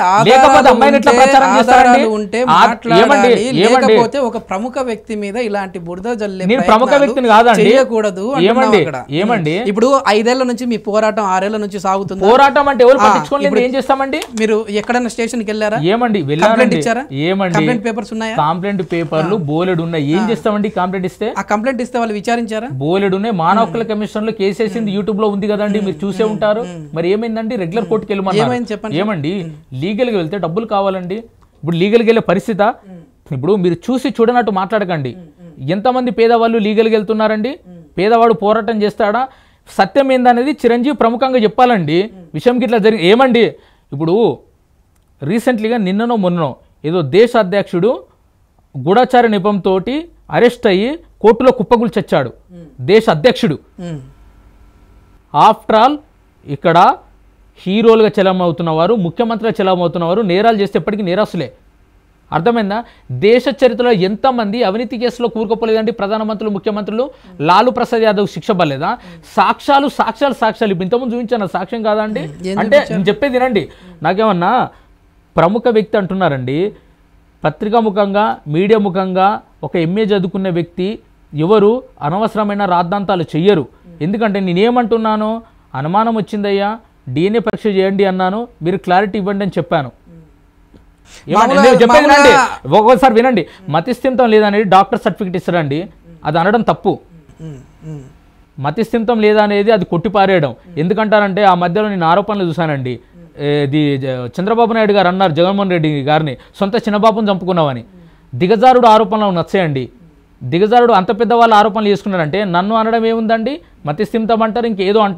ఒక ప్రముఖ వ్యక్తి మీద ఇలాంటి బురద జల్లే నేను ప్రముఖ వ్యక్తిని కాదండి, చేయకూడదు. ఏమండి ఇప్పుడు 5 ఏళ్ల నుంచి మీ పోరాటం 6 ఏళ్ల నుంచి సాగుతుంది. పోరాటం అంటే ఎవరు పట్టించుకోలేదు, ఏం చేస్తామండి? మీరు ఎక్కడైనా స్టేషన్కి వెళ్ళారా? ఏమండి వెళ్ళారండి, ఇచ్చారా? కంప్లైంట్ పేపర్స్ ఉన్నాయా? కంప్లైంట్ పేపర్లు బోలెడు ఉన్నాయి. ఏం చేస్తామండి కంప్లైంట్ ఇస్తే? ఆ కంప్లైంట్ ఇస్తే వాళ్ళు విచారించారా? బోలెడు ఉన్నాయి. మానవ హక్కుల కమిషన్ లో కేసు వేసింది యూట్యూబ్ లో ఉంది కదండి, మీరు చూసే ఉంటారు. మరి ఏమైందండి? రెగ్యులర్ కోర్టుకి వెళ్ళమన్నారు. ఏమండి లీగల్ గా వెళ్తే డబ్బులు కావాలండి. ఇప్పుడు లీగల్ గా వెళ్ళే పరిస్థితి. ఇప్పుడు మీరు చూసి చూడనట్టు మాట్లాడకండి. ఎంతమంది పేదవాళ్ళు లీగల్గా వెళ్తున్నారండి? పేదవాడు పోరాటం చేస్తాడా? సత్యం ఏందనేది చిరంజీవి ప్రముఖంగా చెప్పాలండి. విషయంకి ఇట్లా జరిగి ఏమండి? ఇప్పుడు రీసెంట్లీగా నిన్ననో మొన్ననో ఏదో దేశ అధ్యక్షుడు గూఢచార నెపంతో అరెస్ట్ అయ్యి కోర్టులో కుప్పగులు చచ్చాడు దేశ అధ్యక్షుడు. ఆఫ్టర్ ఆల్ ఇక్కడ హీరోలుగా చలమవుతున్న వారు, ముఖ్యమంత్రిగా చలమవుతున్న వారు నేరాలు చేస్తే ఎప్పటికీ నేరస్తులే. అర్థమైందా? దేశ చరిత్రలో ఎంతమంది అవినీతి కేసులో కూరుకోపోలేదండి ప్రధానమంత్రులు, ముఖ్యమంత్రులు? లాలూ ప్రసాద్ యాదవ్ శిక్ష పడలేదా? సాక్ష్యాలు సాక్ష్యాలు సాక్ష్యాలు ఇంతకుముందు చూపించాను, సాక్ష్యం కాదా అండి? అంటే నేను చెప్పేది వినండి. నాకేమన్నా ప్రముఖ వ్యక్తి అంటున్నారండి, పత్రికా ముఖంగా మీడియా ముఖంగా ఒక ఎంఏ చదువుకున్న వ్యక్తి ఎవరు అనవసరమైన రాద్ధాంతాలు చెయ్యరు. ఎందుకంటే నేనేమంటున్నాను, అనుమానం వచ్చిందయ్యా డిఎన్ఏ పరీక్ష చేయండి అన్నాను, మీరు క్లారిటీ ఇవ్వండి అని చెప్పాను. చెప్పేది వినండి, ఒక్కోసారి వినండి. మతిస్థిమితం లేదనేది డాక్టర్ సర్టిఫికెట్ ఇస్తారండి, అది అనడం తప్పు. మతిస్థిమితం లేదా అనేది అది కొట్టిపారేయడం. ఎందుకంటారంటే ఆ మధ్యలో నేను ఆరోపణలు చూశానండి. ఇది చంద్రబాబు నాయుడు గారు అన్నారు జగన్మోహన్ రెడ్డి గారిని, సొంత చిన్నబాబుని చంపుకున్నామని. దిగజారుడు ఆరోపణలు నచ్చాయండి. దిగజారుడు అంత పెద్ద వాళ్ళ ఆరోపణలు చేసుకున్నారంటే నన్ను అనడం ఏముందండి? మతిస్థిమితం అంటారు, ఇంకేదో అంటారు.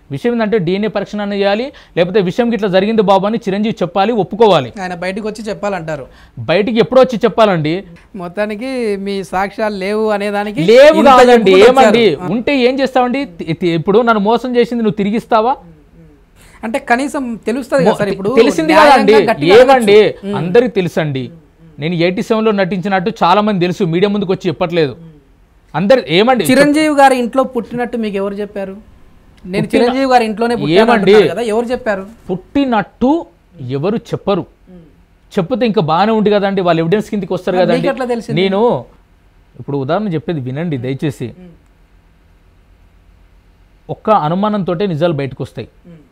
విషయం ఏంటంటే DNA పరీక్ష చేయాలి, లేకపోతే విషయం ఇట్లా జరిగింది బాబు అని చిరంజీవి చెప్పాలి, ఒప్పుకోవాలి. ఆయన బయటకు వచ్చి చెప్పాలంటారు. బయటికి ఎప్పుడో వచ్చి చెప్పాలండి. మొత్తానికి మీ సాక్ష్యాలు లేవు అనేదానికి లేవు కాదండి. ఏమండి ఉంటే ఏం చేస్తావండి? ఇప్పుడు నన్ను మోసం చేసింది నువ్వు తిరిగిస్తావా? అంటే కనీసం తెలుస్తుంది కదా సార్. ఇప్పుడు తెలిసింది కదండి. ఏమండి అందరికి తెలుసండి. నేను 87లో నటించినట్టు చాలా మంది తెలుసు, మీడియా ముందుకు వచ్చి చెప్పట్లేదు. అందరు ఏమండి చిరంజీవి గారి ఇంట్లో పుట్టినట్టు మీకు ఎవరు చెప్పారు? నేను చిరంజీవి గారి ఇంట్లోనే ఏమండి కదా, ఎవరు చెప్పారు? పుట్టినట్టు ఎవరు చెప్పరు. చెప్పితే ఇంకా బాగానే ఉంది కదండి, వాళ్ళు ఎవిడెన్స్ కిందకి వస్తారు కదండి. నేను ఇప్పుడు ఉదాహరణ చెప్పేది వినండి దయచేసి. ఒక్క అనుమానంతో నిజాలు బయటకు వస్తాయి.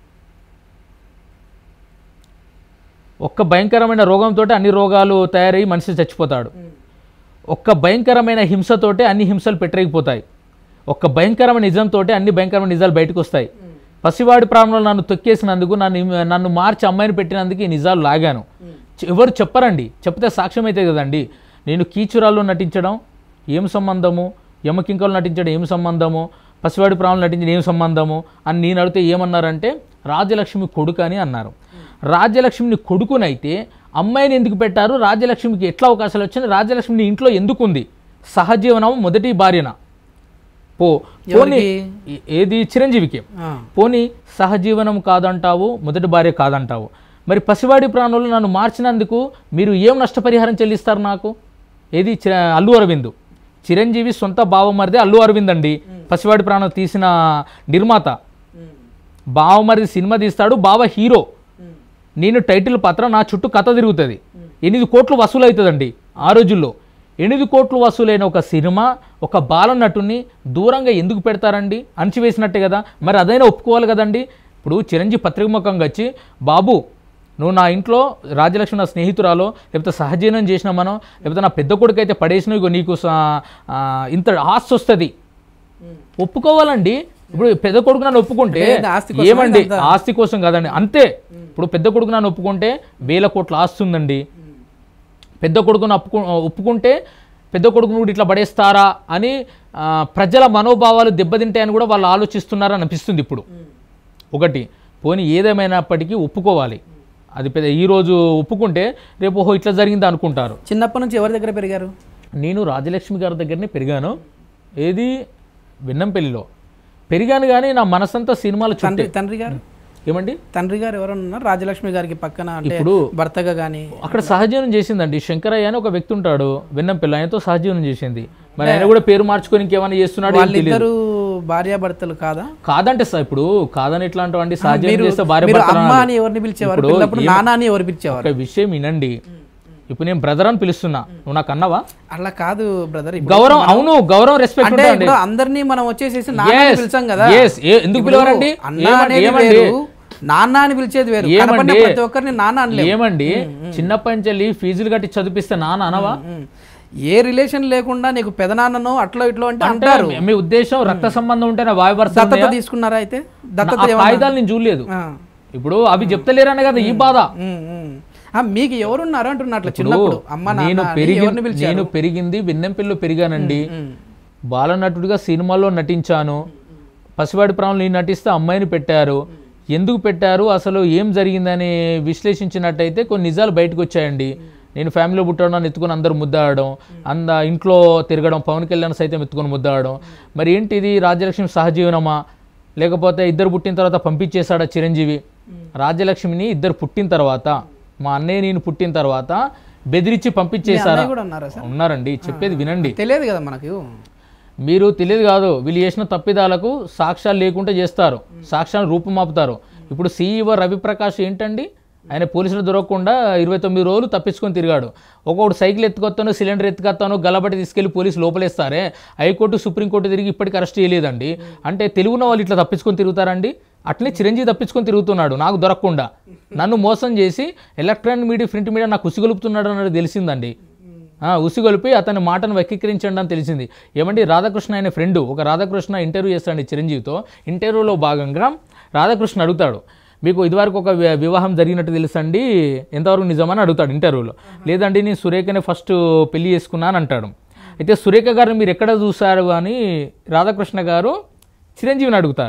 ఒక్క భయంకరమైన రోగంతో అన్ని రోగాలు తయారయ్యి మనిషి చచ్చిపోతాడు. ఒక్క భయంకరమైన హింసతోటే అన్ని హింసలు పెట్టరేగిపోతాయి. ఒక్క భయంకరమైన నిజంతో అన్ని భయంకరమైన నిజాలు బయటకు వస్తాయి. పసివాడి ప్రాణంలో నన్ను తొక్కేసినందుకు, నన్ను మార్చి అమ్మాయిని పెట్టినందుకు ఈ నిజాలు లాగాను. ఎవరు చెప్పరండి. చెప్తే సాక్ష్యం అయితే కదండి. నేను కీచురాల్లో నటించడం ఏం సంబంధము, యమకింకలు నటించడం ఏం సంబంధము, పసివాడి ప్రాణంలో నటించడం ఏం సంబంధము అని నేను అడిగితే ఏమన్నారంటే రాజ్యలక్ష్మి కొడుకు అని అన్నారు. రాజ్యలక్ష్మిని కొడుకునైతే అమ్మాయిని ఎందుకు పెట్టారు? రాజ్యలక్ష్మికి ఎట్లా అవకాశాలు వచ్చినాయి? రాజ్యలక్ష్మిని ఇంట్లో ఎందుకుంది? సహజీవనం మొదటి భార్యన పోనీ ఏది చిరంజీవికి. పోనీ సహజీవనం కాదంటావు, మొదటి భార్య కాదంటావు. మరి పసివాడి ప్రాణులు నన్ను మార్చినందుకు మీరు ఏం నష్టపరిహారం చెల్లిస్తారు నాకు? ఏది అల్లు అరవింద్, చిరంజీవి సొంత బావమరిది అల్లు అరవింద్ అండి, పసివాడి ప్రాణం తీసిన నిర్మాత. బావమరిది సినిమా తీస్తాడు, బావ హీరో. నేను టైటిల్ పాత్ర, నా చుట్టూ కథ తిరుగుతుంది. 8 కోట్లు వసూలు అవుతుందండి ఆ రోజుల్లో. 8 కోట్లు వసూలైన ఒక సినిమా ఒక బాల నటుని దూరంగా ఎందుకు పెడతారండి? అణచివేసినట్టే కదా. మరి అదైనా ఒప్పుకోవాలి కదండి. ఇప్పుడు చిరంజీవి పత్రికముఖంగా వచ్చి బాబు నువ్వు నా ఇంట్లో రాజ్యలక్ష్మి నా స్నేహితురాలో, లేకపోతే సహజీవనం చేసిన మనం, లేకపోతే నా పెద్ద కొడుకు అయితే పడేసిన నీకు ఇంత ఆస్తి వస్తుంది ఒప్పుకోవాలండి. ఇప్పుడు పెద్ద కొడుకు నన్ను ఒప్పుకుంటే ఏమండి ఆస్తి కోసం కదండి, అంతే. ఇప్పుడు పెద్ద కొడుకు నన్ను ఒప్పుకుంటే 1000 కోట్ల ఆస్తి ఉందండి. పెద్ద కొడుకును ఒప్పుకుంటే పెద్ద కొడుకును కూడా ఇట్లా పడేస్తారా అని ప్రజల మనోభావాలు దెబ్బతింటాయని కూడా వాళ్ళు ఆలోచిస్తున్నారని అనిపిస్తుంది ఇప్పుడు. ఒకటి పోనీ ఏదేమైనప్పటికీ ఒప్పుకోవాలి. అది పెద్ద ఈరోజు ఒప్పుకుంటే రేపు ఓహో ఇట్లా జరిగింది అనుకుంటారు. చిన్నప్పటి నుంచి ఎవరి దగ్గర పెరిగారు? నేను రాజలక్ష్మి గారి దగ్గరనే పెరిగాను. ఏది వెన్నంపల్లిలో పెరిగాను. కానీ నా మనసంతా సినిమాల చుట్టూ. తండ్రి గారు ఏమండి? తండ్రి గారు ఎవరైనా ఉన్నారు రాజలక్ష్మి గారికి పక్కన? ఇప్పుడు భర్తగా కానీ అక్కడ సహజీవనం చేసిందండి. శంకరయ్య అని ఒక వ్యక్తి ఉంటాడు వెన్నంపల్లి, ఆయనతో సహజీవనం చేసింది. మరి ఆయన కూడా పేరు మార్చుకొని ఇంకేమైనా చేస్తున్నాడు. వాళ్ళిద్దరు భార్యాభర్తలు కాదా? కాదంటే సార్ ఇప్పుడు కాదని ఎట్లా అంటావండి? సహజీవనం చేస్తే భార్య అమ్మ అని ఎవరిని పిలిచేవారు? నాన్న అని ఎవరు పిలిచేవారు? ఒక విషయం వినండి. ఇప్పుడు నేను బ్రదర్ అని పిలుస్తున్నా, నువ్వు నాకు అన్నవా? అట్లా కాదు బ్రదర్. గౌరవం, అవును గౌరవం, రెస్పెక్ట్ ఉంటుంది. అందరినీ మనం వచ్చేసేసి నాన్న పిలిచాం కదా. ఎందుకు పిలవరండి? నాన్న అని పిలిచేది వేరు. ప్రతి ఒక్కరిని నాన్న అనలేదు. ఏమండి చిన్నప్పటి నుంచి ఫీజులు కట్టి చదివిస్తే నాన్న అనవా? ఏ రిలేషన్ లేకుండా నీకు పెదనాన్నను అట్లా ఇట్లా అంటే అంటారు. మీ ఉద్దేశం రక్త సంబంధం ఉంటే దత్తత తీసుకున్నారా? అయితే దత్తత కాగితాలు నేను చూడలేదు. ఇప్పుడు అవి చెప్తలేరనే కదా ఈ బాధ. మీకు ఎవరున్నారు అంటున్నట్లు చిన్నప్పుడు అమ్మ నేను పెరిగింది వెన్నెంపల్లిలో పెరిగానండి. బాలనటుడిగా సినిమాల్లో నటించాను. పసివాడి ప్రాణంలో నేను నటిస్తే అమ్మాయిని పెట్టారు. ఎందుకు పెట్టారు, అసలు ఏం జరిగిందని విశ్లేషించినట్టయితే కొన్ని నిజాలు బయటకు వచ్చాయండి. నేను ఫ్యామిలీలో పుట్టడం, ఎత్తుకొని అందరూ ముద్దాడడం, ఇంట్లో తిరగడం, పవన్ కళ్యాణ్ సైతం ఎత్తుకొని ముద్దాడడం. మరి ఏంటిది రాజ్యలక్ష్మి సహజీవనమా, లేకపోతే ఇద్దరు పుట్టిన తర్వాత పంపించేశాడా చిరంజీవి? రాజ్యలక్ష్మిని ఇద్దరు పుట్టిన తర్వాత, మా అన్నయ్య నేను పుట్టిన తర్వాత బెదిరించి పంపించేశారా? ఉన్నారండి, చెప్పేది వినండి. తెలియదు కదా మనకు. మీరు తెలియదు కాదు, వీళ్ళు చేసిన తప్పిదాలకు సాక్ష్యాలు లేకుండా చేస్తారు, సాక్ష్యాలు రూపుమాపుతారు. ఇప్పుడు CEO రవిప్రకాష్ ఏంటండి, ఆయన పోలీసులు దొరకకుండా 29 రోజులు తప్పించుకొని తిరిగాడు. ఒక్కొక్కటి సైకిల్ ఎత్తుకొస్తాను, సిలిండర్ ఎత్తుకొస్తాను, గల్లబట్టి తీసుకెళ్లి పోలీసు లోపలేస్తారే. హైకోర్టు సుప్రీంకోర్టు తిరిగి ఇప్పటికీ అరెస్ట్ చేయలేదండి. అంటే తెలుగున్న వాళ్ళు ఇట్లా తప్పించుకొని తిరుగుతారండి. అట్లనే చిరంజీవి తప్పించుకొని తిరుగుతున్నాడు నాకు దొరకకుండా. నన్ను మోసం చేసి ఎలక్ట్రానిక్ మీడియా, ప్రింట్ మీడియా నాకు ఉసిగొలుపుతున్నాడు అన్నది తెలిసిందండి. ఉసిగొలిపి అతని మాటను వ్యక్తీకరించండి అని తెలిసింది. ఏమండి రాధాకృష్ణ అనే ఫ్రెండ్, ఒక రాధాకృష్ణ ఇంటర్వ్యూ చేస్తాడు చిరంజీవితో. ఇంటర్వ్యూలో భాగంగా రాధాకృష్ణ అడుగుతాడు, మీకు ఇదివరకు ఒక వివాహం జరిగినట్టు తెలుసండి, ఎంతవరకు నిజమని అడుగుతాడు ఇంటర్వ్యూలో. లేదండి నేను సురేఖనే ఫస్ట్ పెళ్లి చేసుకున్నాను అంటాడు. అయితే సురేఖ గారిని మీరు ఎక్కడ చూశారు అని రాధాకృష్ణ గారు చిరంజీవిని అడుగుతారు.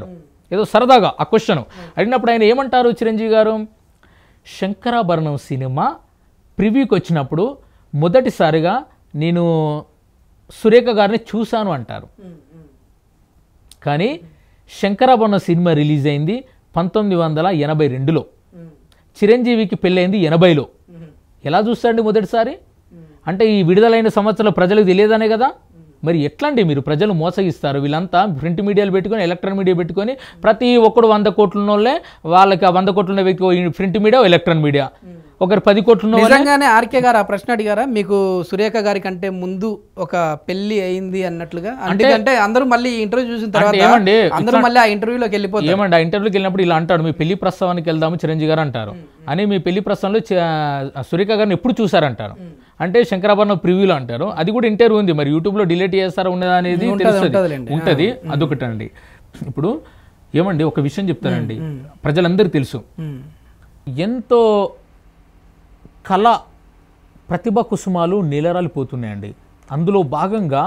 ఏదో సరదాగా ఆ క్వశ్చన్ అడిగినప్పుడు ఆయన ఏమంటారు చిరంజీవి గారు, శంకరాభరణం సినిమా ప్రివ్యూకి వచ్చినప్పుడు మొదటిసారిగా నేను సురేఖ గారిని చూశాను అంటారు. కానీ శంకరాభరణం సినిమా రిలీజ్ అయింది 1982లో, చిరంజీవికి పెళ్ళైంది 80లో. ఎలా చూస్తాండి మొదటిసారి? అంటే ఈ విడుదలైన సంవత్సరాలు ప్రజలకు తెలియదనే కదా. మరి ఎట్లండి మీరు ప్రజలు మోసగిస్తారు? వీళ్ళంతా ప్రింట్ మీడియాలు పెట్టుకొని ఎలక్ట్రానిక్ మీడియా పెట్టుకొని ప్రతి ఒక్కడు 100 కోట్ల ఉన్నోళ్ళే, వాళ్ళకి ఆ 100 కోట్ల ఉన్న వ్యక్తి ప్రింట్ మీడియా ఎలక్ట్రానిక్ మీడియా, ఒకరు 10 కోట్లు. నిజంగానే ఆర్కే గారు ఆ ప్రశ్న అడిగారా మీకు, సురేఖ గారి కంటే ముందు ఒక పెళ్లి అయింది అన్నట్లుగా? అంటే అందరూ మళ్ళీ ఇంటర్వ్యూ చూసిన తర్వాత ఏమండి అందరూ మళ్ళీ ఆ ఇంటర్వ్యూలోకి వెళ్ళిపోతారు. ఏమండి ఆ ఇంటర్వ్యూకి వెళ్ళినప్పుడు ఇలా అంటాడు, మీ పెళ్లి ప్రస్తావానికి వెళ్దాము చిరంజీవి గారు అంటారు. అని మీ పెళ్లి ప్రస్తావంలో సురేఖ గారిని ఎప్పుడు చూసారంటారు. అంటే శంకరాభరణం ప్రివ్యూలో అంటారు. అది కూడా ఇంటర్వ్యూ ఉంది, మరి యూట్యూబ్లో డిలీట్ చేస్తారా ఉన్నదా అనేది ఉంటుంది. అదొకటండి. ఇప్పుడు ఏమండి ఒక విషయం చెప్తానండి, ప్రజలందరికీ తెలుసు, ఎంతో కళ ప్రతిభా కుసుమాలు నీలరాలిపోతున్నాయండి. అందులో భాగంగా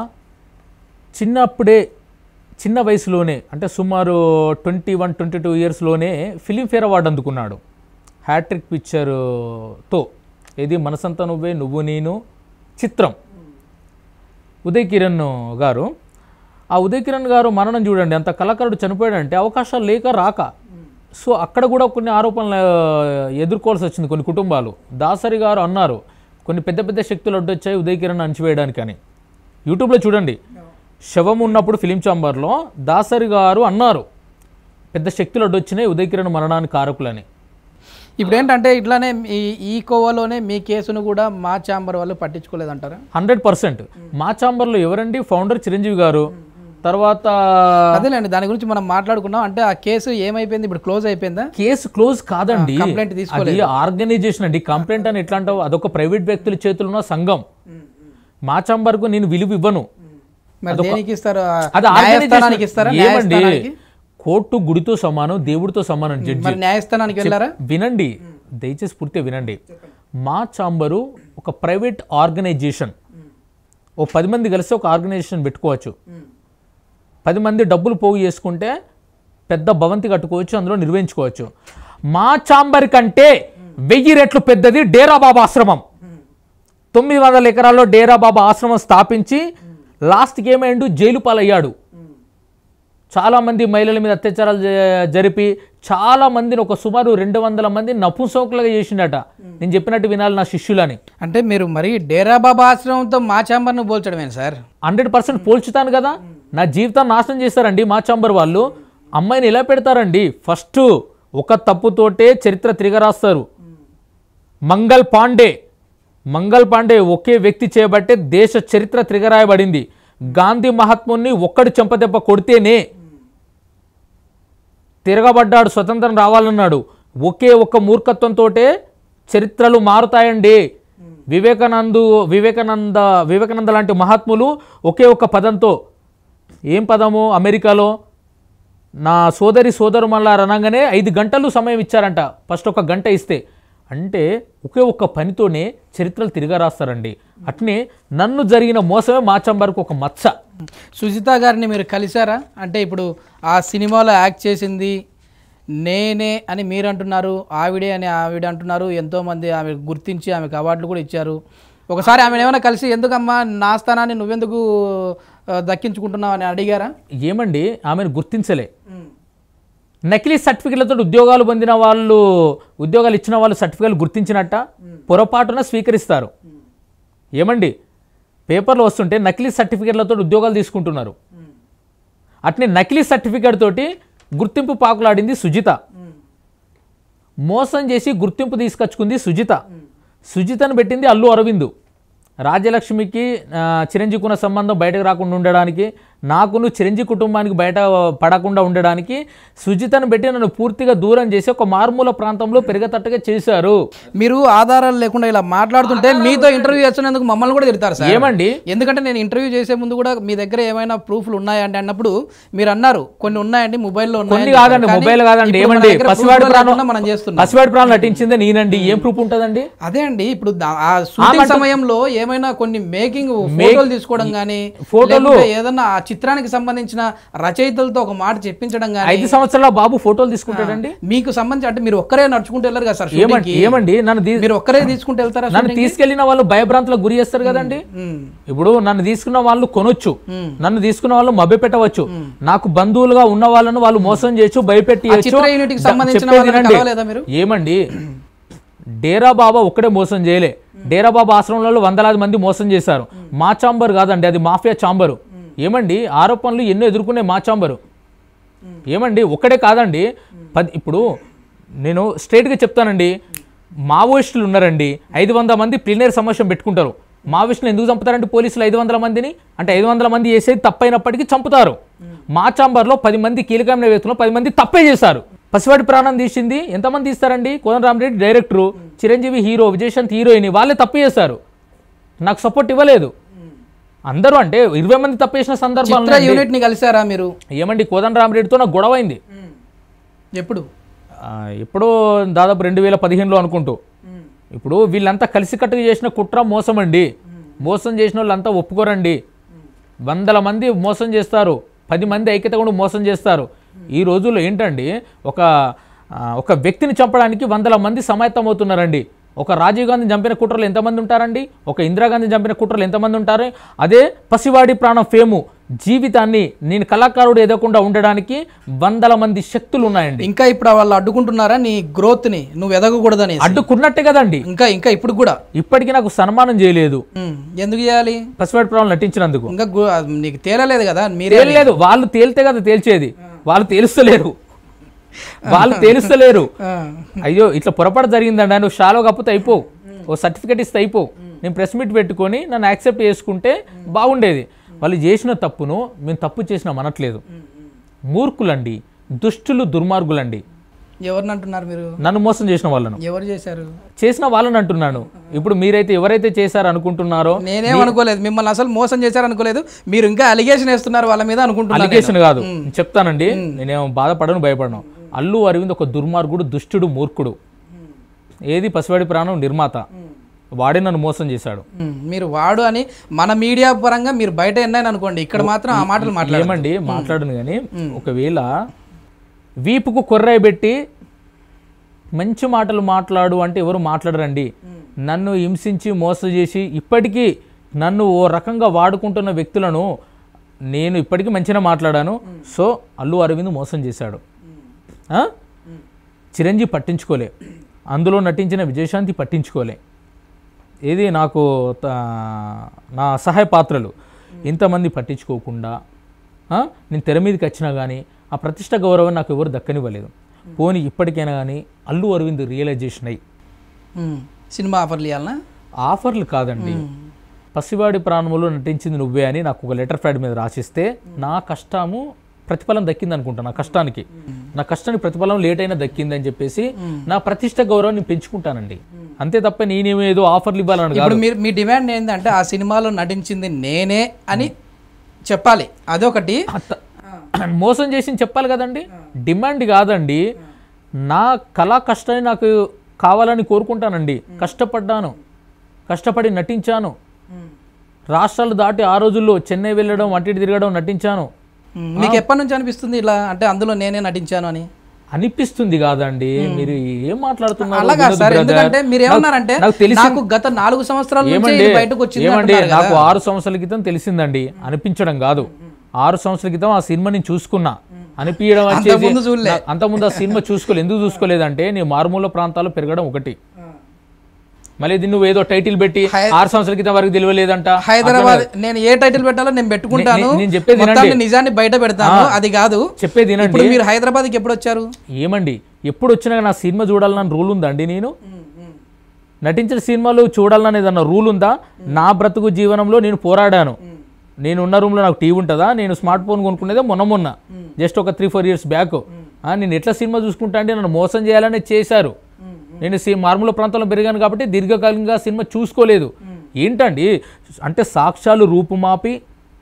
చిన్న వయసులోనే, అంటే సుమారు 21-22 ఇయర్స్లోనే ఫిలింఫేర్ అవార్డు అందుకున్నాడు హ్యాట్రిక్ పిక్చర్తో. ఏది మనసంతా నువ్వే, నువ్వు నేను చిత్రం. ఉదయ్ కిరణ్ గారు, ఆ ఉదయ్ కిరణ్ గారు మరణం చూడండి, అంత కళాకారుడు చనిపోయాడంటే అవకాశాలు లేక రాక. సో అక్కడ కూడా కొన్ని ఆరోపణలు ఎదుర్కోవాల్సి వచ్చింది కొన్ని కుటుంబాలు. దాసరి గారు అన్నారు కొన్ని పెద్ద పెద్ద శక్తులు అడ్డొచ్చాయి ఉదయ్ కిరణ్ అణచివేయడానికని. యూట్యూబ్లో చూడండి, శవం ఉన్నప్పుడు ఫిలిం ఛాంబర్లో దాసరి గారు అన్నారు పెద్ద శక్తులు అడ్డొచ్చినాయి ఉదయ్ కిరణ్ మరణానికి కారకులని. ఇప్పుడు ఏంటంటే ఇట్లానే ఈ కోవలోనే మీ కేసును కూడా మా ఛాంబర్ వాళ్ళు పట్టించుకోలేదంటారా? 100%. మా ఛాంబర్లో ఎవరండి? ఫౌండర్ చిరంజీవి గారు. తర్వాత అదేలేండి, దాని గురించి మనం మాట్లాడుకున్నాం. అంటే ఆ కేసు ఏమైపోయింది, ఇప్పుడు క్లోజ్ అయిపోయిందా? కేసు క్లోజ్ కాదండి, కంప్లైంట్ తీసుకోలేదు. అది ఆర్గనైజేషన్ అండి. కంప్లైంట్ అని ఎట్లా అంటావు, అదొక ప్రైవేట్ వ్యక్తుల చేతుల్లో ఉన్న సంఘం. మా ఛాంబర్కు నేను విలువ ఇవ్వను. ఏమండి, కోర్టు గుడితో సమానం, దేవుడితో సమానం. జడ్జి న్యాయస్థానానికి వెళ్ళారా? వినండి, దయచేసి పూర్తిగా వినండి. మా ఛాంబరు ఒక ప్రైవేట్ ఆర్గనైజేషన్. ఓ 10 మంది కలిసి ఒక ఆర్గనైజేషన్ పెట్టుకోవచ్చు. 10 మంది డబ్బులు పోగు చేసుకుంటే పెద్ద భవంతి కట్టుకోవచ్చు, అందులో నిర్వహించుకోవచ్చు. మా ఛాంబర్ కంటే 1000 రెట్లు పెద్దది డేరా బాబా ఆశ్రమం. 900 ఎకరాల్లో డేరా బాబా ఆశ్రమం స్థాపించి లాస్ట్కి ఏమైండు, జైలు పాలయ్యాడు. చాలామంది మహిళల మీద అత్యాచారాలు జరిపి చాలామందిని, ఒక సుమారు 200 మంది నపుంసకులుగా చేసిండట. నేను చెప్పినట్టు వినాలి నా శిష్యులని. అంటే మీరు మరి డేరా బాబా ఆశ్రమంతో మా ఛాంబర్ను పోల్చడమే సార్? 100% పోల్చుతాను కదా. నా జీవితాన్ని నాశనం చేస్తారండి మా ఛాంబర్ వాళ్ళు. అమ్మాయిని ఎలా పెడతారండి? ఫస్ట్ ఒక తప్పుతోటే చరిత్ర తిరగరాస్తారు. మంగల్ పాండే ఒకే వ్యక్తి చేయబట్టే దేశ చరిత్ర తిరగరాయబడింది. గాంధీ మహాత్ముని ఒక్కడి చెంపదెబ్బ కొడితేనే తిరగబడ్డాడు, స్వతంత్రం రావాలన్నాడు. ఒకే ఒక్క మూర్ఖత్వంతో చరిత్రలు మారుతాయండి. వివేకానంద లాంటి మహాత్ములు ఒకే ఒక్క పదంతో, ఏం పదము, అమెరికాలో నా సోదరుమల్లారు అనగానే 5 గంటలు సమయం ఇచ్చారంట. ఫస్ట్ 1 గంట ఇస్తే, అంటే ఒకే ఒక్క పనితోనే చరిత్రలు తిరిగా రాస్తారండి. అట్నే నన్ను జరిగిన మోసమే మా ఛాంబర్కు ఒక మచ్చ. సుజిత గారిని మీరు కలిశారా? అంటే ఇప్పుడు ఆ సినిమాలో యాక్ట్ చేసింది నేనే అని మీరు అంటున్నారు, ఆవిడ అంటున్నారు. ఎంతోమంది ఆమె గుర్తించి ఆమెకు అవార్డులు కూడా ఇచ్చారు. ఒకసారి ఆమెను ఏమైనా కలిసి ఎందుకమ్మా నా స్థానాన్ని నువ్వెందుకు దక్కించుకుంటున్నావు అని అడిగారా? ఏమండి, ఆమెను గుర్తించలే. నకిలీ సర్టిఫికెట్లతో ఉద్యోగాలు పొందిన వాళ్ళు, ఉద్యోగాలు ఇచ్చిన వాళ్ళు సర్టిఫికెట్లు గుర్తించినట్ట పొరపాటున స్వీకరిస్తారు. ఏమండి, పేపర్లు వస్తుంటే నకిలీ సర్టిఫికెట్లతో ఉద్యోగాలు తీసుకుంటున్నారు. అట్నే నకిలీ సర్టిఫికెట్ తోటి గుర్తింపు పాకులాడింది సుజిత. మోసం చేసి గుర్తింపు తీసుకొచ్చుకుంది సుజిత. సుజితను పెట్టింది అల్లు అరవింద్. రాజ్యలక్ష్మికి చిరంజీవి ఉన్న సంబంధం బయటకు రాకుండా ఉండడానికి, నాకును చిరంజీవి కుటుంబానికి బయట పడకుండా ఉండడానికి సుజితను పెట్టి నన్ను పూర్తిగా దూరం చేసి ఒక మారుమూల ప్రాంతంలో పెరిగేటట్టుగా చేశారు. మీరు ఆధారాలు లేకుండా ఇలా మాట్లాడుతుంటే మీతో ఇంటర్వ్యూ చేస్తున్నందుకు మమ్మల్ని కూడా తిడతారు సార్. ఏమండి, ఎందుకంటే నేను ఇంటర్వ్యూ చేసే ముందు కూడా మీ దగ్గర ఏమైనా ప్రూఫ్లు ఉన్నాయండి అన్నప్పుడు మీరు అన్నారు కొన్ని ఉన్నాయండి మొబైల్లో. కొన్ని కాదండి, మొబైల్ కాదండి. ఏమండి, పసివాడి ప్రాణం నటించిందే నేనండి. ఏం ప్రూఫ్ ఉంటుందండి? అదే అండి, ఇప్పుడు ఆ సమయంలో ఏమైనా కొన్ని మేకింగ్ ఫోటోలు తీసుకోవడం కానీ, ఫోటోలు ఏదన్నా చిత్రానికి సంబంధించిన రచయితలతో ఒక మాట చెప్పించడం కానీ 5 సంవత్సరాల బాబు ఫోటోలు తీసుకుంటాడండి. మీకు సంబంధించి అంటే మీరు ఒక్కరే నడుచుకుంటూ వెళ్ళరు కదా సార్, ఏమండి మీరు ఒక్కరే తీసుకుంటూ వెళ్తారా? నన్ను తీసుకెళ్లిన వాళ్ళు భయభ్రాంతులకు గురి చేస్తారు కదండి. ఇప్పుడు నన్ను తీసుకున్న వాళ్ళు కొనొచ్చు, నన్ను తీసుకున్న వాళ్ళు మభ్య పెట్టవచ్చు, నాకు బంధువులుగా ఉన్న వాళ్ళను వాళ్ళు మోసం చేయొచ్చు, భయపెట్టి ఏమండి డేరా బాబా ఒక్కడే మోసం చేయలే, డేరా బాబా ఆశ్రమంలో వందలాది మంది మోసం చేశారు. మా చాంబర్ కాదండి, అది మాఫియా చాంబరు. ఏమండి ఆరోపణలు ఎన్నో ఎదుర్కొనే మా చాంబరు. ఏమండి ఒక్కడే కాదండి, ఇప్పుడు నేను స్ట్రైట్గా చెప్తానండి, మావోయిస్టులు ఉన్నారండి 500 మంది ప్లీనరీ సమావేశం పెట్టుకుంటారు. మావోయిస్టులు ఎందుకు చంపుతారంటే పోలీసులు 500 మందిని, అంటే 500 మంది చేసేది తప్పైనప్పటికీ చంపుతారు. మా చాంబర్లో 10 మంది కీలకమైన వ్యక్తులు 10 మంది తప్పే చేశారు. పసివాడి ప్రాణం తీసింది ఎంతమంది తీస్తారండి? Kodandaramireddy director, Chiranjeevi hero, Vijayashanti heroine, వాళ్ళే తప్పు చేశారు, నాకు సపోర్ట్ ఇవ్వలేదు. అందరూ అంటే 20 మంది తప్పు చేసిన సందర్భాలు. యూనిట్ ని కలిసారా మీరు? ఏమండి కోదండరామిరెడ్డితో నాకు గొడవ అయింది. ఎప్పుడో దాదాపు 2015లో అనుకుంటూ. ఇప్పుడు వీళ్ళంతా కలిసికట్టుగా చేసిన కుట్ర మోసం అండి. మోసం చేసిన వాళ్ళంతా ఒప్పుకోరండి. 100 మంది మోసం చేస్తారు, 10 మంది ఐక్యత కూడా మోసం చేస్తారు. ఈ రోజుల్లో ఏంటండి, ఒక వ్యక్తిని చంపడానికి 100 మంది సమాయత్తం అవుతున్నారండి. ఒక రాజీవ్ గాంధీని చంపిన కుట్రలు ఎంతమంది ఉంటారండి? ఒక ఇందిరాగాంధీని చంపిన కుట్రలు ఎంతమంది ఉంటారు? అదే పసివాడి ప్రాణం ఫేము జీవితాన్ని నేను కళాకారుడు ఎదగకుండా ఉండడానికి 100 మంది శక్తులు ఉన్నాయండి. ఇంకా ఇప్పుడు వాళ్ళు అడ్డుకుంటున్నారా నీ గ్రోత్ ని, నువ్వు ఎదగకూడదని? అడ్డుకున్నట్టే కదండి. ఇంకా ఇప్పుడు కూడా ఇప్పటికీ నాకు సన్మానం చేయలేదు. ఎందుకు చేయాలి? పసివాడి ప్రాణం నటించినందుకు. ఇంకా నీకు తేలలేదు కదా? మీరే లేదు, వాళ్ళు తేలితే కదా తేల్చేది, వాళ్ళు తేలుస్తలేరు. అయ్యో ఇట్లా పొరపాటు జరిగిందండి, నువ్వు షాలో కప్పితే అయిపోవు, ఓ సర్టిఫికేట్ ఇస్తే అయిపోవు, నేను ప్రెస్ మీట్ పెట్టుకొని నన్ను యాక్సెప్ట్ చేసుకుంటే బాగుండేది. వాళ్ళు చేసిన తప్పును మేము తప్పు చేసినాం అనట్లేదు. మూర్ఖులండి, దుష్టులు, దుర్మార్గులండి. ఎవరిని అంటున్నారు మీరు? నన్ను మోసం చేసిన వాళ్ళను. ఎవరు చేశారు? చేసిన వాళ్ళని అంటున్నాను. ఇప్పుడు మీరైతే ఎవరైతే చేశారు అనుకుంటున్నారో, నేనేం అనుకోలేదు, మిమ్మల్ని అసలు మోసం చేశారు అనుకోలేదు. మీరు ఇంకా అలిగేషన్ వేస్తున్నారు వాళ్ళ మీద అనుకుంటున్నారు. అలిగేషన్ కాదు, చెప్తానండి, నేనేమో బాధపడను, భయపడను. అల్లు అరవింద్ ఒక దుర్మార్గుడు, దుష్టుడు, మూర్ఖుడు. ఏది పసివాడి ప్రాణం నిర్మాత, వాడే నన్ను మోసం చేశాడు. మీరు వాడు అని మన మీడియా పరంగా మీరు బయట ఎన్నాయని అనుకోండి, ఇక్కడ మాత్రం ఆ మాటలు మాట్లాడమండి, మాట్లాడను. కానీ ఒకవేళ వీపుకు కొర్రాయి పెట్టి మంచి మాటలు మాట్లాడు అంటే ఎవరు మాట్లాడరండి. నన్ను హింసించి మోసం చేసి ఇప్పటికీ నన్ను ఓ రకంగా వాడుకుంటున్న వ్యక్తులను నేను ఇప్పటికీ మంచిగా మాట్లాడాను. సో అల్లు అరవింద్ మోసం చేశాడు. చిరంజీవి పట్టించుకోలే, అందులో నటించిన విజయశాంతి పట్టించుకోలే. ఏది నాకు నా సహాయ పాత్రలు ఇంతమంది పట్టించుకోకుండా నేను తెర మీదకి వచ్చినా కానీ ఆ ప్రతిష్ట గౌరవం నాకు ఎవరు దక్కనివ్వలేదు. పోనీ ఇప్పటికైనా కానీ అల్లు అరవింద్ రియలైజేషన్ అయ్యి సినిమా ఆఫర్లు ఇవ్వాలన్నా? ఆఫర్లు కాదండి, పసివాడి ప్రాణములో నటించింది నువ్వే అని నాకు ఒక లెటర్ ప్యాడ్ మీద రాసిస్తే నా కష్టము ప్రతిఫలం దక్కింది అనుకుంటా. నా కష్టానికి ప్రతిఫలం లేట్ అయినా దక్కింది అని చెప్పేసి నా ప్రతిష్ట గౌరవం నేను పెంచుకుంటానండి. అంతే తప్ప నేనేమేదో ఆఫర్లు ఇవ్వాలని కాదు. మీ డిమాండ్ ఏంటంటే ఆ సినిమాలో నటించింది నేనే అని చెప్పాలి, అదొకటి. మోసం చేసి చెప్పాలి కదండి. డిమాండ్ కాదండి, నా కళా కష్టాన్ని నాకు కావాలని కోరుకుంటానండి. కష్టపడ్డాను, కష్టపడి నటించాను, రాష్ట్రాలు దాటి ఆ రోజుల్లో చెన్నై వెళ్ళడం, అటు తిరగడం, నటించాను. మీకు ఎప్పటి నుంచి అనిపిస్తుంది ఇలా అంటే అందులో నేనే నటించాను అని? అనిపిస్తుంది కాదండి, మీరు ఏం మాట్లాడుతున్నారు? మీరు ఏమన్నారంటే నాకు గత 4 సంవత్సరాల నుంచి బయటకు వచ్చింది. ఏమండి నాకు 6 సంవత్సరాల క్రితం తెలిసిందండి, అనిపించడం కాదు. 6 సంవత్సరాల క్రితం ఆ సినిమా నేను చూసుకున్నా, అనిపించడం వచ్చేసి అంతకుముందు ఆ సినిమా చూసుకోలేదు. ఎందుకు చూసుకోలేదంటే నేను మారుమూల ప్రాంతాల్లో పెరగడం ఒకటి, మళ్ళీ నువ్వు ఏదో టైటిల్ పెట్టి 6 సంవత్సరాల క్రితం వరకు తెలియలేదంట. హైదరాబాద్ నేను ఏ టైటిల్ పెట్టాలో నేను పెట్టుకుంటాను, నేను చెప్పేది నిజాన్ని బయట పెడతాను, అది కాదు చెప్పేది. మీరు హైదరాబాద్కి ఎప్పుడు వచ్చారు? ఏమండి ఎప్పుడు వచ్చినా నా సినిమా చూడాలన్న రూల్ ఉందండి? నేను నటించిన సినిమాలు చూడాలనేది అన్న రూల్ ఉందా? నా బ్రతుకు జీవనంలో నేను పోరాడాను. నేను ఉన్న రూమ్లో నాకు టీవీ ఉంటుందా? నేను స్మార్ట్ ఫోన్ కొనుక్కునేదే మొన్న జస్ట్ ఒక 3-4 years బ్యాక్. నేను ఎట్లా సినిమా చూసుకుంటా అంటే నన్ను మోసం చేయాలనే చేశారు. నేను మారుమూల ప్రాంతంలో పెరిగాను కాబట్టి దీర్ఘకాలికంగా సినిమా చూసుకోలేదు. ఏంటండి అంటే సాక్ష్యాలు రూపుమాపి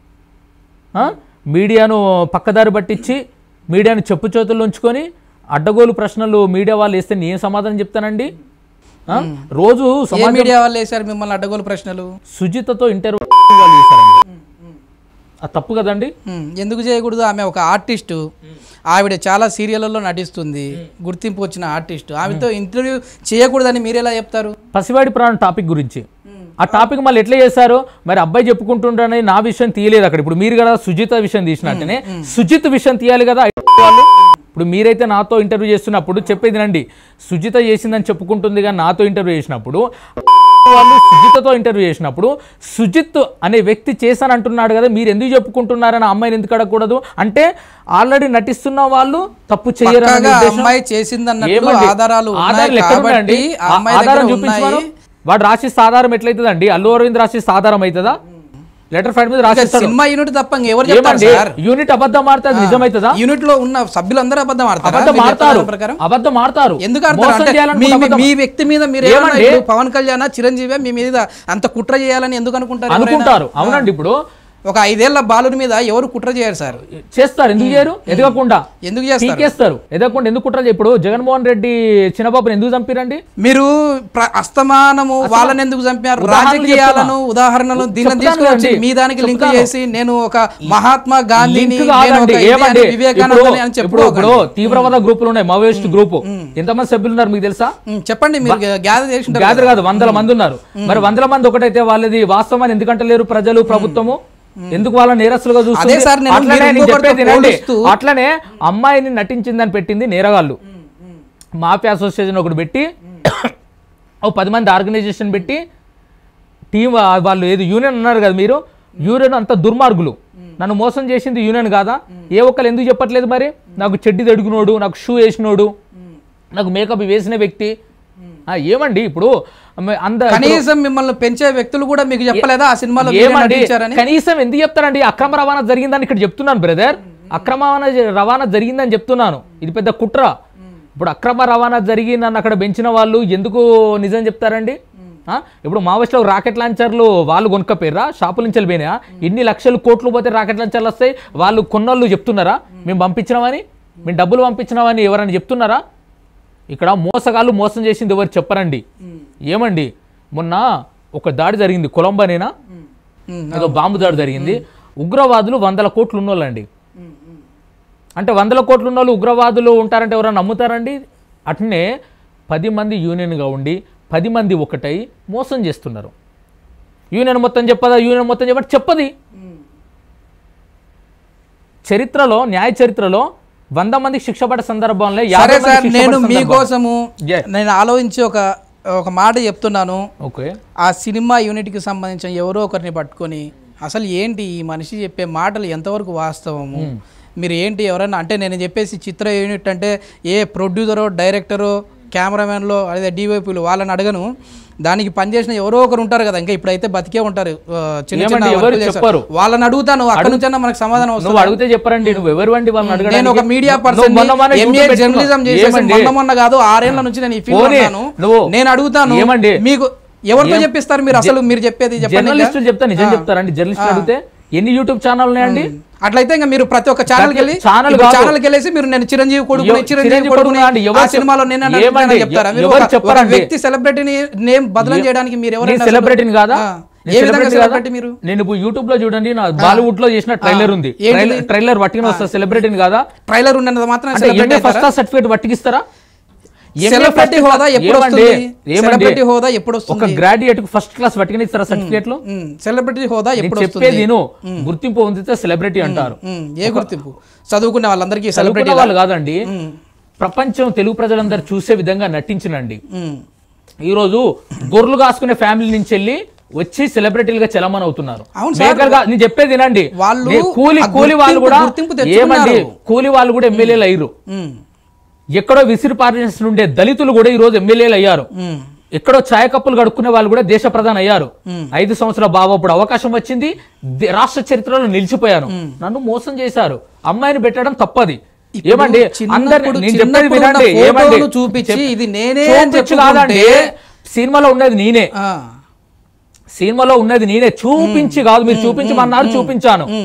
మీడియాను పక్కదారి పట్టించి మీడియాను చెప్పు చేతుల్లో ఉంచుకొని అడ్డగోలు ప్రశ్నలు మీడియా వాళ్ళు వేస్తే నేను సమాధానం చెప్తానండి. రోజు మీడియా వాళ్ళు వేశారు మిమ్మల్ని అడ్డగోలు ప్రశ్నలు. సుజితతో ఇంటర్వ్యూ వాళ్ళు చేశారండి. అది తప్పు కదండి. ఎందుకు చేయకూడదు? ఆమె ఒక ఆర్టిస్టు, ఆవిడ చాలా సీరియళ్లలో నటిస్తుంది, గుర్తింపు వచ్చిన ఆర్టిస్టు, ఆమెతో ఇంటర్వ్యూ చేయకూడదని మీరు ఎలా చెప్తారు? పసివాడి ప్రాణం టాపిక్ గురించి ఆ టాపిక్ మళ్ళీ ఎట్లా చేశారు మరి? అబ్బాయి చెప్పుకుంటుండని నా విషయం తీయలేదు అక్కడ. ఇప్పుడు మీరు కదా సుజిత విషయం తీసినట్టనే సుజిత్ విషయం తీయాలి కదా వాళ్ళు. ఇప్పుడు మీరైతే నాతో ఇంటర్వ్యూ చేస్తున్నప్పుడు చెప్పేది నండి, సుజిత చేసిందని చెప్పుకుంటుంది కానీ నాతో ఇంటర్వ్యూ చేసినప్పుడు వాళ్ళు సుజితతో ఇంటర్వ్యూ చేసినప్పుడు సుజిత్ అనే వ్యక్తి చేశానంటున్నాడు కదా, మీరు ఎందుకు చెప్పుకుంటున్నారని అమ్మాయిని ఎందుకు అడగకూడదు? అంటే ఆల్రెడీ నటిస్తున్న వాళ్ళు తప్పు చేయరు. అమ్మాయి చేసిందన్నట్లు ఆధారాలు ఆధారం చూపించారు. వాడు రాసిస్తే ఆధారం ఎట్లయితుందండి? అల్లు అరవింద్ రాసిస్తే ఆధారం అవుతుందా? లెటర్ ఫైల్ మీద రాసిస్తారు. సినిమా యూనిట్ తప్ప ఎవరు చెప్తారు సార్? యూనిట్ అబద్ధం ఆడుతుంది, నిజమైతుందా? యూనిట్ లో ఉన్న సభ్యులందరూ అబద్ధం ఆడతారు. అబద్ధం ఆడతారు. ఎందుకు ఆడతారు? మీ వ్యక్తి మీద మీరు పవన్ కళ్యాణ్, చిరంజీవి మీ మీద అంత కుట్ర చేయాలని ఎందుకు అనుకుంటారు? అవునండి. ఇప్పుడు ఒక 5 ఏళ్ల బాలుని మీద ఎవరు కుట్ర చేయరు సార్. చేస్తారు. ఎందుకు చేయరు? ఎదగకుండా ఎందుకు చేస్తారు? ఎదగకుండా ఎందుకు కుట్ర? ఇప్పుడు జగన్మోహన్ రెడ్డి చిన్నబాబుని ఎందుకు చంపిరండి? మీరు అస్తమానము వాళ్ళని ఎందుకు చంపారు? రాజకీయాలను ఉదాహరణలు దీనిని తీసుకొచ్చి మీ దానికి లింక్ చేసి నేను ఒక మహాత్మా గాంధీని, వివేకానందని అని ఇప్పుడు తీవ్రవాద గ్రూపులు ఉన్నాయి, మావోయిస్ట్ గ్రూప్. ఎంతమంది సభ్యులు ఉన్నారు మీకు తెలుసా? చెప్పండి. మీరు గ్యాదర్ కాదు, 100 మంది ఉన్నారు. మరి 100 మంది ఒకటైతే వాళ్ళది వాస్తవాన్ని ఎందుకంటే లేరు ప్రజలు, ప్రభుత్వము ఎందుకు వాళ్ళ నేరస్తులుగా చూస్తుంది? అట్లనే అమ్మాయిని నటించిందని పెట్టింది నేరగాళ్ళు. మాఫియా అసోసియేషన్ ఒకటి పెట్టి ఓ 10 మంది ఆర్గనైజేషన్ పెట్టి టీం వాళ్ళు ఏది యూనియన్ అన్నారు కదా మీరు, యూనియన్ అంత దుర్మార్గులు. నన్ను మోసం చేసింది యూనియన్ కాదా? ఏ ఒక్కరు ఎందుకు చెప్పట్లేదు మరి? నాకు చెడ్డి తడుగునోడు, నాకు షూ వేసినోడు, నాకు మేకప్ వేసిన వ్యక్తి ఏమండి? ఇప్పుడు కనీసం మిమ్మల్ని పెంచే వ్యక్తులు కూడా మీకు చెప్పలేదా ఆ సినిమాలో? కనీసం ఎందుకు చెప్తారండి? అక్రమ రవాణా జరిగిందని ఇక్కడ చెప్తున్నాను బ్రదర్. అక్రమ రవాణా జరిగిందని చెప్తున్నాను. ఇది పెద్ద కుట్ర. ఇప్పుడు అక్రమ రవాణా జరిగి నన్ను అక్కడ పెంచిన వాళ్ళు ఎందుకు నిజం చెప్తారండి? ఇప్పుడు మావోయిస్టులు రాకెట్ లాంచర్లు వాళ్ళు కొనుక్కపోయారా? షాపుల నుంచి వెళ్ళిపోయినా? ఇన్ని లక్షలు కోట్లు పోతే రాకెట్ లాంచర్లు వస్తాయి. వాళ్ళు కొన్నోళ్ళు చెప్తున్నారా మేము పంపించినామని, మేము డబ్బులు పంపించినామని ఎవరైనా చెప్తున్నారా? ఇక్కడ మోసగాళ్ళు మోసం చేసింది ఎవరు చెప్పరండి. ఏమండి మొన్న ఒక దాడి జరిగింది కొలంబోనేనా, ఏదో బాంబు దాడి జరిగింది. ఉగ్రవాదులు 100 కోట్లు ఉన్నోళ్ళండి. అంటే 100 కోట్లు ఉన్నోళ్ళు ఉగ్రవాదులు ఉంటారంటే ఎవరైనా నమ్ముతారండి? అట్నే 10 మంది యూనియన్గా ఉండి 10 మంది ఒకటై మోసం చేస్తున్నారు. యూనియన్ మొత్తం చెప్పదా? యూనియన్ మొత్తం చెప్పది. చరిత్రలో, న్యాయ చరిత్రలో 100 మందికి శిక్ష పడే సందర్భంలో నేను మీకోసము నేను ఆలోచించి ఒక మాట చెప్తున్నాను. ఆ సినిమా యూనిట్కి సంబంధించిన ఎవరో ఒకరిని పట్టుకొని అసలు ఏంటి ఈ మనిషి చెప్పే మాటలు ఎంతవరకు వాస్తవము, మీరు ఏంటి ఎవరైనా అంటే నేను చెప్పేసి చిత్ర యూనిట్ అంటే ఏ ప్రొడ్యూసరో, డైరెక్టరో, కెమెరామెన్లో, అదే డివైపీలు వాళ్ళని అడగను. దానికి పనిచేసిన ఎవరో ఒకరు ఉంటారు కదా, ఇంకా ఇప్పుడైతే బతికే ఉంటారు, వాళ్ళని అడుగుతాను. అక్కడ నుంచి మనకు సమాధానం వస్తుంది. అడిగితే చెప్పరండి. నువ్వు ఎవరు అండి వాళ్ళని అడగ? నేను ఒక మీడియా పర్సన్, జర్నలిజం చేసి మొన్న కాదు 6 ఏళ్ల నుంచి నేను ఈ ఫీల్డ్ ఉన్నాను. నేను అడుగుతాను మీకు ఎవరితో చెప్పిస్తారు మీరు? అసలు మీరు చెప్పేది జర్నలిస్టులు చెప్తా నిజం చెప్తారండి. జర్నలిస్టులు అడిగితే ఎన్ని యూట్యూబ్ ఛానల్ ఉన్నాయండి? అట్లయితే ఇంకా మీరు ప్రతి ఒక్క ఛానల్కి వెళ్ళేసి మీరు నేను చిరంజీవి కొడుకు సినిమాలో చెప్తారా? వ్యక్తి సెలబ్రిటీని నేమ్ బదలం చేయడానికి మీరు ఎవరైనా సెలబ్రిటీని కాదా? ఏ విధంగా సెలబ్రిటీ మీరు? నేను యూట్యూబ్ లో చూడండి, నా బాలీవుడ్ లో చేసిన ట్రైలర్ ఉంది. ట్రైలర్ పట్టుకుని వస్తా, సెలబ్రిటీని కాదా? ట్రైలర్ ఉన్నది మాత్రం ఫస్ట్ క్లాస్ సర్టిఫికేట్ పట్టుకిస్తారా? సెలబ్రిటీ హోదా ఎప్పుడు వస్తుంది? ఒక గ్రాడ్యుయేట్ కు ఫస్ట్ క్లాస్ పట్టుకుని ఇస్తారా సర్టిఫికేట్ లో? సెలబ్రిటీ హోదా ఎప్పుడు వస్తుంది? చెప్పేది నేను గుర్తింపు పొందితే సెలబ్రిటీ అంటారు. ఏ గుర్తింపు? చదువుకున్న వాళ్ళందరికీ సెలబ్రిటీ వాళ్ళు కాదండి, ప్రపంచం తెలుగు ప్రజలందరూ చూసే విధంగా నటించినండి. ఈ రోజు గొర్రెలు కాసుకునే ఫ్యామిలీ నుంచి వెళ్ళి వచ్చి సెలబ్రిటీలుగా చలమని అవుతున్నారు. నేను చెప్పేది వినండి, కూలి వాళ్ళు కూడా ఏమండి, కూలి వాళ్ళు కూడా ఎమ్మెల్యేలు అయ్యారు. ఎక్కడో విసిరి పారేసిన ఉండే దళితులు కూడా ఈ రోజు ఎమ్మెల్యేలు అయ్యారు. ఎక్కడో ఛాయ కప్పులు గడుక్కునే వాళ్ళు కూడా దేశ ప్రధాని అయ్యారు. 5 సంవత్సరాల బాబు అప్పుడు అవకాశం వచ్చింది, రాష్ట్ర చరిత్రలో నిలిచిపోయాను. నన్ను మోసం చేశారు. అమ్మాయిని పెట్టడం తప్పది. ఏమండి అందరు నేను చెప్పేది వినండి. ఏమండి చూపించు కాదండి, సినిమాలో ఉన్నది నేనే, సినిమాలో ఉన్నది నేనే, చూపించి కాదు. మీరు చూపించమన్నారు, చూపించాను.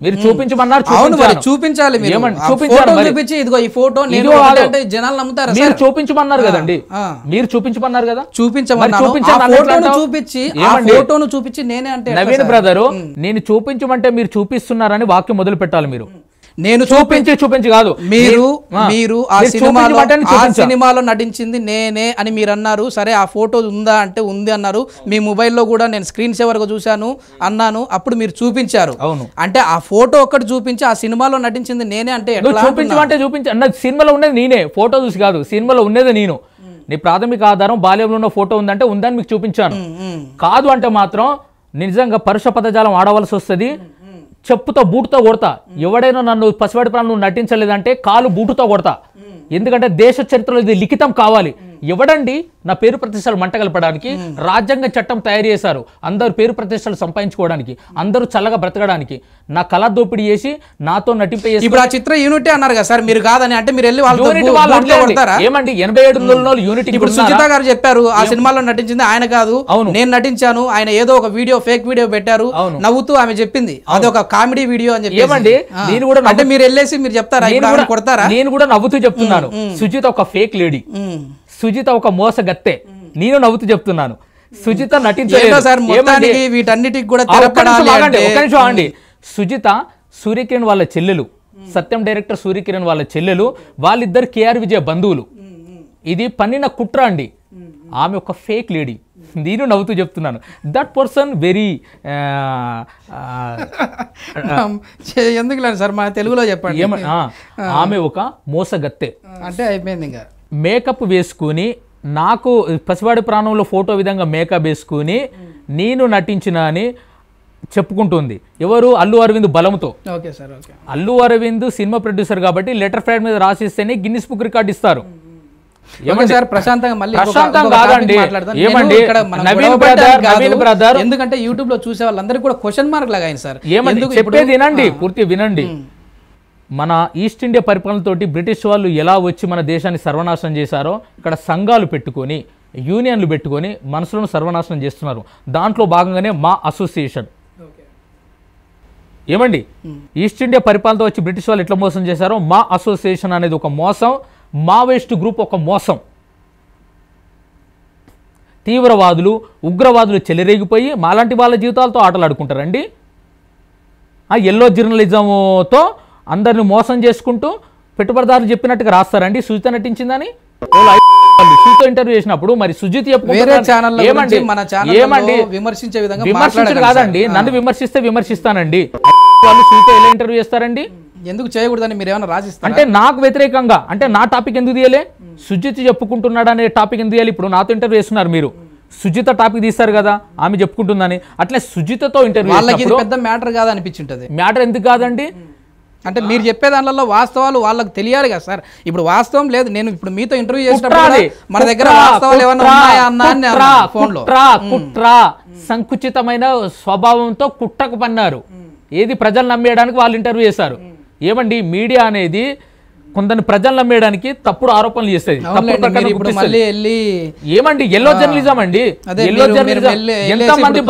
మీరు చూపించమన్నారు, అవును మరి చూపించాను. చూపించాలి మీరు. ఏమండి? ఆ చూపించాను ఫోటో మరి. చూపించి ఇదిగో ఈ ఫోటో నేను ఇదిగో ఒకటే కాదు. అంటే జనాలు నమ్ముతారా మీరు సార్? చూపించమన్నారు కదండి, ఆ. మీరు చూపించమన్నారు కదా, చూపించమన్నాను. మరి చూపించాను ఆ అన్నట్లు ఫోటోను అంటావు? చూపించి ఆ ఏమండి? ఫోటోను చూపించి నేనే అంటే ఎట్లా నవీన్ సార్? బ్రదరు, నేను చూపించమంటే మీరు చూపిస్తున్నారని వాక్యం మొదలు పెట్టాలి. మీరు నేను చూపించి కాదు, మీరు ఆ, మీరు ఆ మీరు సినిమాలో చూపించమంటే ఆ చూపించా. సినిమాలో నటించింది నేనే అని మీరు అన్నారు. సరే ఆ ఫోటో ఉందా అంటే ఉంది అన్నారు. మీ మొబైల్లో కూడా నేను స్క్రీన్ సేవర్గా చూశాను అన్నాను. అప్పుడు మీరు చూపించారు. అవును. అంటే ఆ ఫోటో ఒక్కటి చూపించి ఆ సినిమాలో నటించింది నేనే అంటే నువ్వు ఎట్లా చూపించమంటే చూపించ అన్న, సినిమాలో ఉండేది నేనే, ఫోటో చూసి కాదు, సినిమాలో ఉండేది నేను. నీ ప్రాథమిక ఆధారం బాల్యంలో ఉన్న ఫోటో ఉందంటే ఉందని మీకు చూపించాను. కాదు అంటే మాత్రం నిజంగా పరుష పదజాలం ఆడవలసి వస్తుంది. చెప్పుతో బూటుతో కొడతా. ఎవడైనా నన్ను పసివాడి ప్రాణం నువ్వు నటించలేదంటే కాలు బూటుతో కొడతా. ఎందుకంటే దేశ చరిత్రలో ఇది లిఖితం కావాలి. ఎవడండి నా పేరు ప్రతిష్టలు మంటగలపడానికి రాజ్యాంగ చట్టం తయారు చేశారు? అందరు పేరు ప్రతిష్టలు సంపాదించుకోవడానికి, అందరూ చల్లగా బ్రతకడానికి. నా కళ దోపిడీ చేసి నాతో నటింపేసి ఇప్పుడు ఆ చిత్ర యూనిటీ అన్నారు కదా సార్, మీరు కాదని అంటే మీరు వెళ్ళి వాళ్ళతో యూనిట్ వాళ్ళు బూట్లో అనలేండి. కొడతారా? ఏమండి 87 యూనిట్ ఇప్పుడు సుజిత గారు చెప్పారు ఆ సినిమాలో నటించింది ఆయన కాదు, అవును. నేను నటించాను. ఆయన ఏదో ఒక వీడియో ఫేక్ వీడియో పెట్టారు, అవును. నవ్వుతూ ఆమె చెప్పింది అది ఒక కామెడీ వీడియో అని చెప్పి. ఏమండి, నేను కూడా అంటే మీరు వెళ్ళేసి మీరు చెప్తారా ఇప్పుడు ఆమెను కొడతారా? నేను కూడా నవ్వుతూ చెప్తున్నాను, సుజిత ఒక ఫేక్ లేడీ, సుజిత ఒక మోసగత్తె. నేను నవ్వుతూ చెప్తున్నాను, సుజిత నటించలేదు. సార్ మొత్తానికి వీటన్నిటికి కూడా తెరపడాలి అంటే సుజిత సూర్యకిరణ్ వాళ్ళ చెల్లెలు, సత్యం డైరెక్టర్ సూర్యకిరణ్ వాళ్ళ చెల్లెలు, వాళ్ళిద్దరు కేఆర్ విజయ బంధువులు. ఇది పన్నిన కుట్ర అండి. ఆమె ఒక ఫేక్ లేడీ. నేను నవ్వుతూ చెప్తున్నాను, దట్ పర్సన్ వెరీ ఎందుకు లేదు సార్ మా తెలుగులో చెప్పండి. ఆమె ఒక మోసగత్తె. అంటే అయిపోయింది ఇంకా. మేకప్ వేసుకుని నాకు పసివాడి ప్రాణంలో ఫోటో విధంగా మేకప్ వేసుకుని నేను నటించిన అని చెప్పుకుంటుంది. ఎవరు? అల్లు అరవింద్ బలంతో. Okay sir, okay. Allu Aravind cinema producer కాబట్టి లెటర్ ప్యాడ్ మీద రాసిస్తేనే గిన్నిస్ బుక్ రికార్డ్ ఇస్తారు. సార్ ప్రశాంతంగా మళ్ళీ కాదండి. ఏమండి నవీన్ బ్రదర్, ఎందుకంటే యూట్యూబ్ లో చూసే వాళ్ళందరికీ కూడా క్వశ్చన్ మార్క్ లాగా అయింది సార్. ఏమండి చెప్పేది వినండి, పూర్తి వినండి. మన ఈస్ట్ ఇండియా పరిపాలనతోటి బ్రిటిష్ వాళ్ళు ఎలా వచ్చి మన దేశాన్ని సర్వనాశనం చేశారో ఇక్కడ సంఘాలు పెట్టుకొని యూనియన్లు పెట్టుకొని మనసులను సర్వనాశనం చేస్తున్నారు. దాంట్లో భాగంగానే మా అసోసియేషన్. ఏమండి ఈస్ట్ ఇండియా పరిపాలనతో వచ్చి బ్రిటిష్ వాళ్ళు ఎట్లా మోసం చేశారో మా అసోసియేషన్ అనేది ఒక మోసం, మావోయిస్ట్ గ్రూప్ ఒక మోసం. తీవ్రవాదులు ఉగ్రవాదులు చెలరేగిపోయి మాలాంటి వాళ్ళ జీవితాలతో ఆటలాడుకుంటారండి. ఆ ఎల్లో జర్నలిజంతో అందరిని మోసం చేసుకుంటూ పెట్టుబడిదారులు చెప్పినట్టుగా రాస్తారండి సుజిత నటించిందని. సుజిత ఇంటర్వ్యూ చేసినప్పుడు మరి సుజిత్ విమర్శించడు కాదండి, నన్ను విమర్శిస్తే విమర్శిస్తానండి. వాళ్ళు సుజిత ఎలా ఇంటర్వ్యూ చేస్తారండి? ఎందుకు చేయకూడదని మీరు ఏమైనా రాసిస్తారు? అంటే నాకు వ్యతిరేకంగా అంటే నా టాపిక్ ఎందుకు తీయలే? సుజిత్ చెప్పుకుంటున్నాడు అనే టాపిక్ ఎందుకు తీయాలి? ఇప్పుడు నాతో ఇంటర్వ్యూ చేస్తున్నారు మీరు, సుజిత టాపిక్ తీస్తారు కదా, ఆమె చెప్పుకుంటుందని. అట్లే సుజితతో ఇంటర్వ్యూ పెద్ద మ్యాటర్ కాదు అనిపించింటది. మ్యాటర్ ఎందుకు కాదండి? అంటే మీరు చెప్పే దానిలో వాస్తవాలు వాళ్ళకి తెలియాలి కదా సార్. ఇప్పుడు వాస్తవం లేదు. నేను ఇప్పుడు మీతో ఇంటర్వ్యూ చేసినప్పుడు మన దగ్గర వాస్తవాలు ఏమైనా ఉన్నాయా అన్న ఫోన్లో కుట్ర సంకుచితమైన స్వభావంతో కుట్రకు పన్నారు. ఏది ప్రజలు నమ్మేయడానికి వాళ్ళు ఇంటర్వ్యూ చేశారు. ఏమండి మీడియా అనేది కొందరిని ప్రజలు నమ్మేయడానికి తప్పుడు ఆరోపణలు చేస్తుంది. ఏమండి ఎల్లో జర్నలిజం అండి, ఎల్లో జర్నలిజం ఎంతమంది